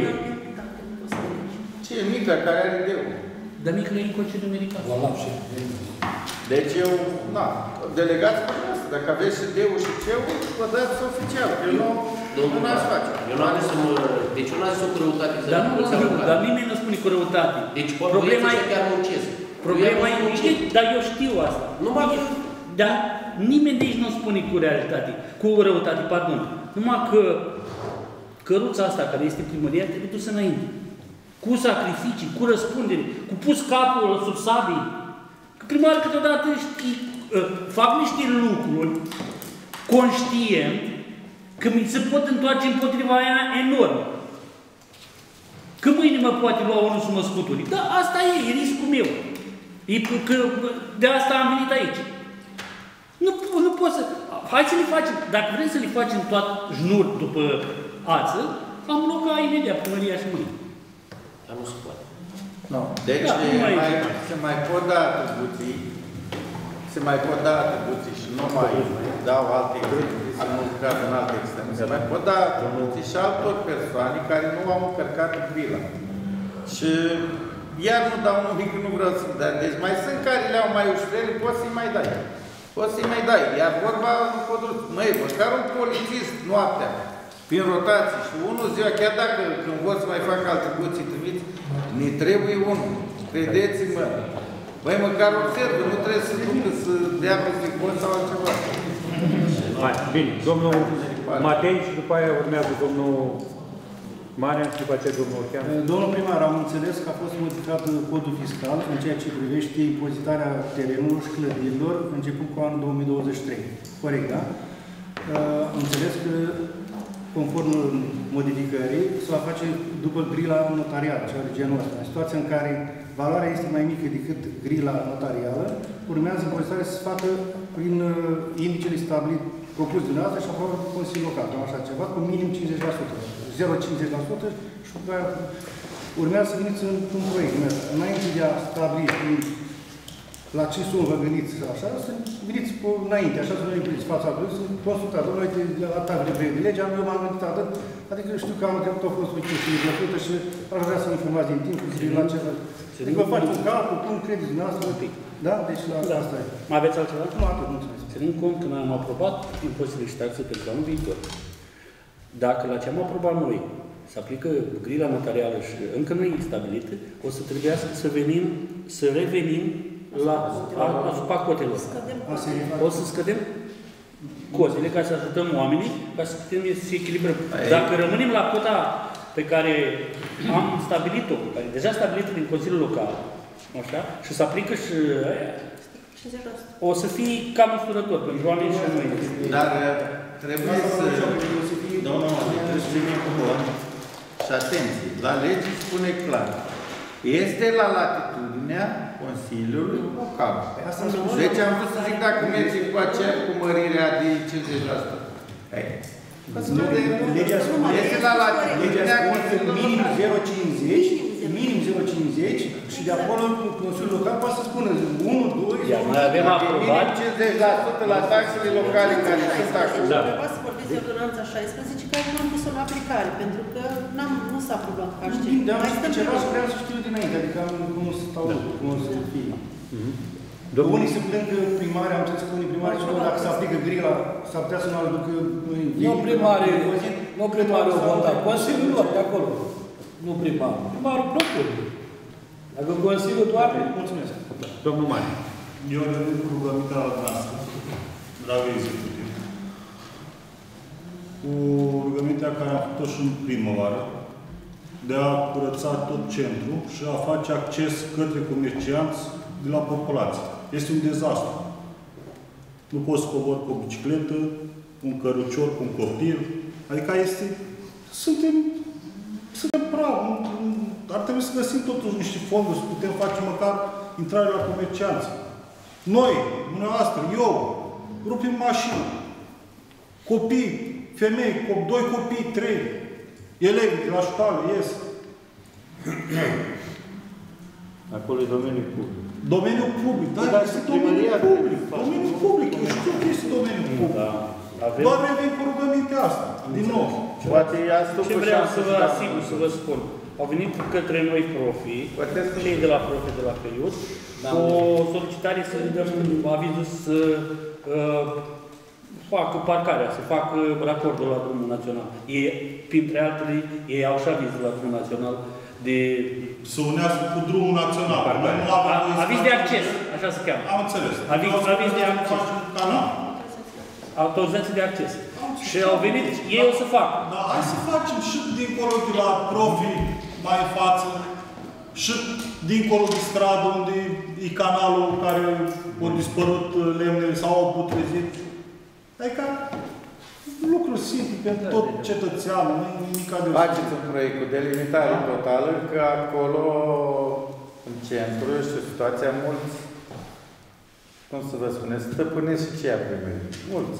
Ce e mică care are deu? Dar mică e în concediu medical. La lapșe. Deci eu, na, delegați pe asta. Dacă aveți și deu și ceu, vă dați oficial, că eu nu n-aș face. Eu n-am zis să mă... Deci eu n-am zis o cu răutate. Dar nu, dar nimeni nu spune cu răutate. Deci problema e chiar muncesc. Problema e muncesc, dar eu știu asta. Numai că... Dar nimeni de aici nu spune cu realitate, cu răutate, pardon. Numai că căruța asta, care este primăria, trebuie dusă înainte. Cu sacrificii, cu răspundere, cu pus capul sub sabii. Că primarul câteodată știi, fac niște lucruri conștient că mi se pot întoarce împotriva aia enorm. Că mâine mă poate lua unul să mă scuturi. Da, asta e, e riscul meu. E, că, de asta am venit aici. Nu, nu pot să... Hai să le facem. Dacă vrem să le facem toat jnur după ață, am bloca imediat primăria și mâine. Dar nu se poate. No. Deci da, mai, mai, se mai pot da atribuții, se mai pot da atribuții și nu mai dau alte exemple, să nu lucrează în alte extreme. Se mai pot da atribuții și altor persoane care nu au încărcat grila. Și iar nu dau nimic, nu vreau să dau. Deci mai sunt care le-au mai ușurele, poți să-i mai dai. Poți să-i mai dai. Iar vorba nu pot duce. Măi, măcar un polițist noaptea, prin rotație și unul ziua, chiar dacă când vor să mai facă atribuții triviți, ne trebuie unul. Credeți-mă. Băi, măcar observă, nu trebuie să ducă să dea peste pot sau altceva. Hai, bine, domnul Matei și după aia urmează domnul Marian și după aceea domnul Orchean. Domnul primar, am înțeles că a fost modificat codul fiscal în ceea ce privește impozitarea terenurilor și clădirilor începând cu anul două mii douăzeci și trei. Corect, da? Am înțeles că conform modificării, se va face după grila notarială, ceva de genul ăsta. În situația în care valoarea este mai mică decât grila notarială, urmează impozitarea să se facă prin indicele stabilit propus dumneavoastră și aprobat de Consiliul Local, așa ceva, cu minim cincizeci la sută. zero virgulă cincizeci la sută și urmează să veniți într-un proiect. Înainte de a stabili la ce sumă vă gândiți așa, să gândiți înainte, așa să nu impliți fața lui, să consultați. Domnule, uite, la tare de proiect de lege, eu m-am gândit atât, adică știu că anul trecut a fost o chestie plăcută și aș vrea să informați din timp cu la ce... Adică vă faci un calcul, cum credeți dumneavoastră, da? Deci la da. Asta e. Mai aveți altceva? Nu, atât, mulțumesc. Ținând cont că noi am aprobat impozitele și taxe pentru anul viitor. Dacă la ce am aprobat noi se aplică grila notarială și încă nu e stabilită, o să trebuiască să venim, să revenim la asupra cotelor. O să scădem cotele ca să ajutăm oamenii, ca să putem să se echilibrăm. Dacă rămânem la cota pe care am stabilit-o, care e deja stabilită din Consiliul Local, așa, și se aplică și o să fie cam usturător pentru oameni și noi. Dar trebuie să... Domnul, trebuie să ținem cont și atenție, la lege spune clar. Este la latitudinea Consiliului Local. Deci am vrut să zic dacă mergem cu aceea cu mărirea de cincizeci la sută. Legea spune este la latitudinea minim zero virgulă cincizeci, minim zero virgulă cincizeci și de acolo Consiliul Local poate să spună unu, doi, Iar noi avem aprobat cincizeci la sută la taxele locale care sunt acolo. Vreau să vorbiți de ordonanța șaisprezece, care nu am pus-o în aplicare, pentru că n-am, nu s-a aprobat ca știi. De am știut ceva și vreau să știu dinainte, adică cum o să stau, cum o să fie. Unii se plâng că primarii, am înțeles că unii primari și dacă se aplică grila, s-ar putea să nu aducă... Nu primarii, nu primarii o votat, Consiliul lor de acolo. Nu primarul. Primarul propune. Dacă Consiliul doar, mulțumesc. Domnul Mani. Eu revin cu rugămintea la noastră, dragă executiv. Cu rugămintea care am făcut-o și în primăvară, de a curăța tot centrul și a face acces către comercianți de la populație. Este un dezastru. Nu poți să cobori cu o bicicletă, un cărucior, cu un copil. Adică este... Suntem... Suntem praf. Ar trebui să găsim totuși niște fonduri, să putem face măcar intrare la comercianți. Noi, dumneavoastră, eu, rupim mașină. Copii, femei, doi copii, trei, elevi de la școală, ies. Acolo e domeniul public. Domeniul public, da, da, este domeniul public. Domeniul public, eu știu că este domeniul public. Da. Avem... Doar revin cu rugămintea asta, din nou. Poate Ce vreau să vă asigur, să vă spun. Au venit către noi profii, cei de la profii de la Periud, cu o solicitare să le dăm avizul să uh, facă parcarea, să facă racordul la drumul național. Ei, printre altele, ei au și avizul la drumul național de... Să unească cu drumul național. Aviz de acces, așa se cheamă. Am înțeles. Aviz, aviz de acces. Autorizații de acces. Și au venit, ei o să facă. Da, hai să facem și dincolo de la profii mai în față, și dincolo de stradă, unde e canalul care au dispărut lemnele sau au putrezit. Adică lucruri simple pentru tot cetățeanul, nu e nimic de... Faceți un proiect cu delimitare totală, că acolo, în centru, este o situație mulți, cum să vă spuneți, stăpânesc și ce a primit. Mulți.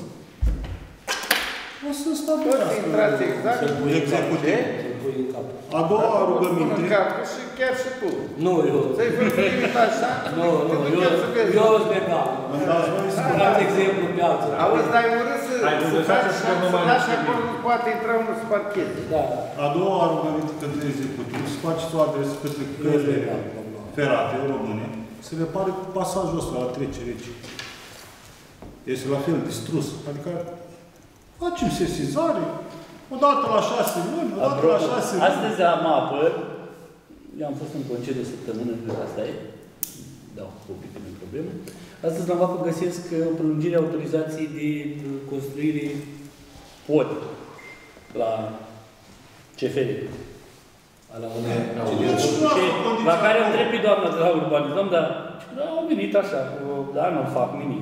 O să stabilească. Intrați exact în executiv. A doua rugăminte. În capul și chiar și tu. Nu, eu. Să-i vârfit așa? Nu, nu, eu sunt legal. Dați exemplu pe alții. Auzi, dar e urât să lași acolo, nu poate intra unul să parcheze. A doua rugăminte către executiv, să faceți o adresă către căile ferate române, să repare pasajul ăsta la trecere aici. Este la fel distrus. Adică facem sesizare, odată la șase luni, odată la șase luni. Astăzi am apă, eu am fost în concediu o săptămână, cred că asta e, dau copii că nu e problemă. Astăzi la apă găsesc prelungirea autorizației de construire pod la C F R. La, la care o întreb pe doamna de la urbanizăm, dar au venit așa, dar nu fac nimic.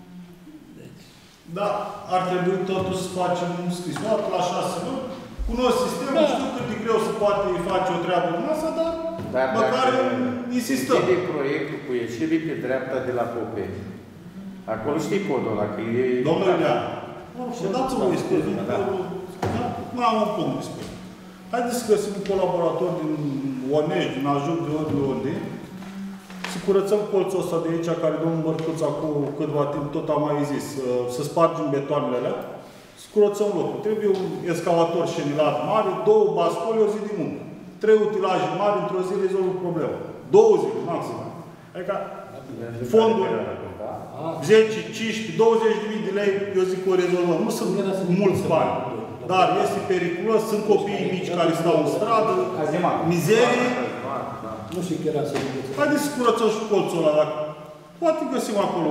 Da, ar trebui totuși să facem un scrisoare la șase luni. Cunosc sistemul, da. Știu cât de greu se poate face o treabă din asta, dar, dar măcar insistăm. Dar proiectul cu ieșire pe dreapta de la Popeni. Acolo știi podul ăla, că e... Domnule Ilean, dați-vă o spune. Nu am un punct de spune. Haideți să găsim un colaborator din Onești, din Ajut, de ori de unde, să curățăm colțul ăsta de aici, care domnul Mărcuț acum câtva timp tot am mai zis, să spargem betoanele alea, să curățăm locul. Trebuie un excavator șenilat mare, două bascule, o zi de muncă. Trei utilaje mari, într-o zi rezolvă problema. Două zile, maxim. Adică fondul zece, cincisprezece, douăzeci de mii de lei, eu zic că o rezolvăm. Nu sunt mulți bani. Dar este periculos, sunt copiii mici care stau în stradă, mizerie. Nu știu chiar să zic. Haideți să curățăm și colțul ăla, dacă poate găsim acolo.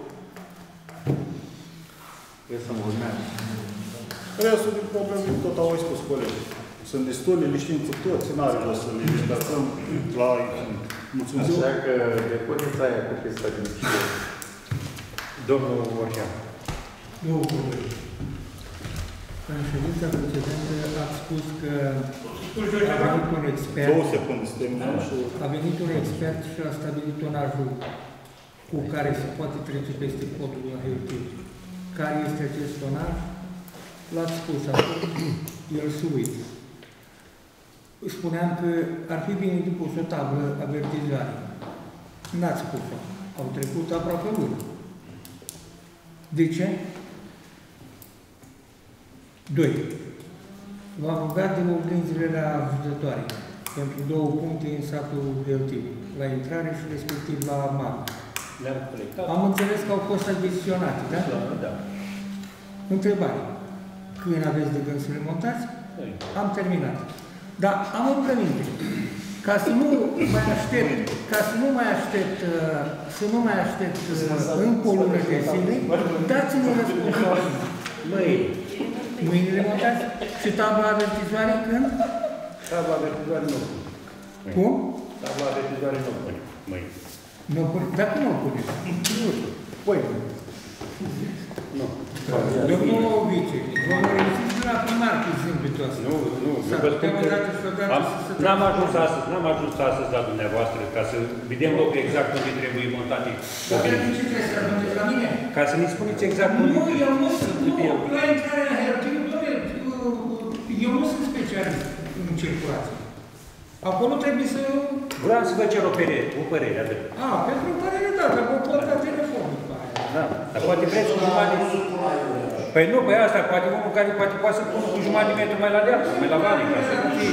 Trebuie să mă urmează. Restul din probleme tot au spus colegii. Sunt destule, le știm cu toți, n-are rost să le dezbațăm la infinit. Mulțumesc. Așa că depuneți aia cu pista din Chile. Domnul Orchean. Eu, în ședința precedentă ați spus că a venit un expert, Două secunde, a venit un expert și a stabilit tonajul cu care se poate trece peste podul la Heritage. Care este acest tonaj? L-ați spus acum, el se uită. spuneam că ar fi bine de pus o tablă avertizare. N-ați pus-o. Au trecut aproape luni. De ce? Doi. V-am rugat de ordinile la ajutătoare pentru două puncte în satul Eltiu, la intrare și respectiv la mare. Le-am colectat. Am înțeles că au fost achiziționate, da? Da, da. Întrebare. Când aveți de gând să le montați? Da. Am terminat. Dar am o rugăminte. Ca să nu mai aștept, ca să nu mai aștept, să nu mai aștept încă o lună de zile, dați-ne răspunsul. Măi, mâine le montați? Și tabla avertizoare când? Tabla avertizoare nu. Cum? Tabla avertizoare nu pune. Mâine. Nu pune? Dacă nu o pune? Nu știu. Păi. Nu. Domnul Vice, vă mărăițiți de la primar cu zâmbetul ăsta. Nu, nu. N-am ajuns astăzi, n-am ajuns astăzi la dumneavoastră ca să vedem locul exact unde trebuie montate. Dar de ce trebuie să ajungeți la mine? Ca să ne spuneți exact unde. Nu, eu nu sunt. La intrarea la Hertiu, eu nu sunt specialist în circulație. Acolo trebuie să... Vreau să vă cer o părere, o părere, atât. A, pentru o părere, da, dar vă pot da telefonul. Da, dar poate vreți cu jumătate... Păi nu, păi asta, poate unul care poate poate să pună cu jumătate de metru mai la deal, mai la vale, ca să nu fie...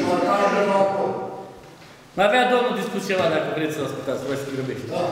Mai avea domnul discut ceva, dacă vreți să ascultați, voi să grăbești. Da.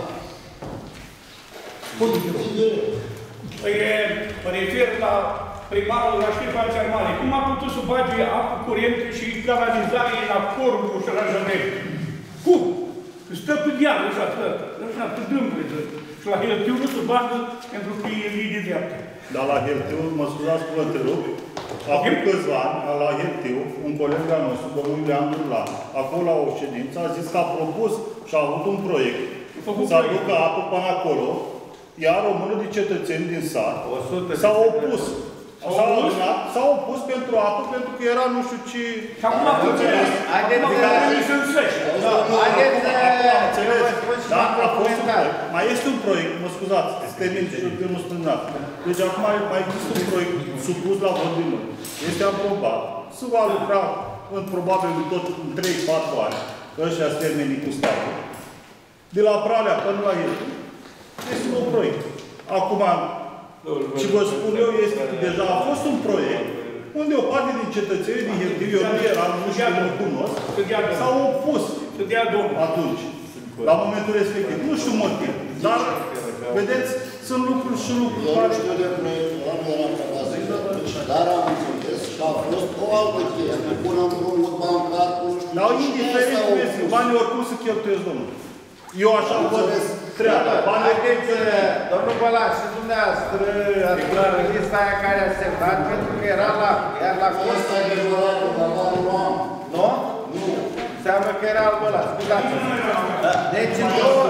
Păi, mă refer la primarul la Ștefan cel Mare. Cum a putut să bage apă curentă și canalizare la Corbu și la Jădel? Cum? Stă pe deal, așa, așa, pe dâmple. Și la Heltiu nu se bagă pentru că e lii de dreaptă. Dar la Heltiu, mă scuzați că vă întrerup, acum câțiva ani, la Heltiu, un coleg de-al nostru, domnul Iulian Durlan, acolo la o ședință, a zis că a propus și a avut un proiect să aducă apă până acolo, iar o mână de cetățeni din sat s-au opus. S-au adunat, s-au opus pentru apă, pentru că era nu știu ce... Și acum a înțeles. Haideți să înțelegi. Haideți să da, a fost un proiect. Mai este un proiect, mă scuzați, este termin și nu spuneam. Deci acum mai există un proiect supus la vot din noi. Este aprobat. Se va lucra în probabil tot în trei patru ani. Ăștia se termeni cu statul. De la Pralea până la el. Este un proiect. Acum, și vă spun eu, este că deja a fost un proiect unde o parte din cetățenii din Heltiu, eu nu eram, nu știu, nu cunosc, s-au opus atunci, la momentul respectiv. Nu știu motiv, dar, vedeți, sunt lucruri și lucruri care... Eu nu știu de proiectul ăla, nu eram capazit, dar am înțeles și a fost o altă chestie. Până împrumut bancar, nu știu... Dar indiferent cum este, banii oricum să cheltuiesc, domnul. Eu așa văd treaba. Haideți, domnul Bălaș, și dumneavoastră, ați luat lista aia care a semnat, pentru că era la, iar la costa de Bălaș, dar nu am. Nu? Nu. Înseamnă că era al Bălaș. Scuzați-mă. Deci, în două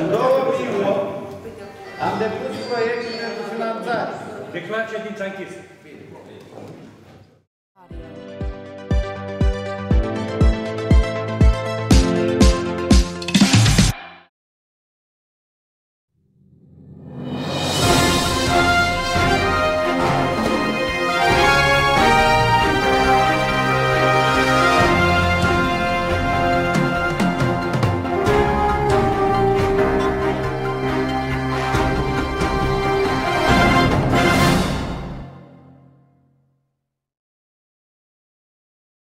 mii opt, am depus proiectul pentru finanțare. Declar ședința închisă.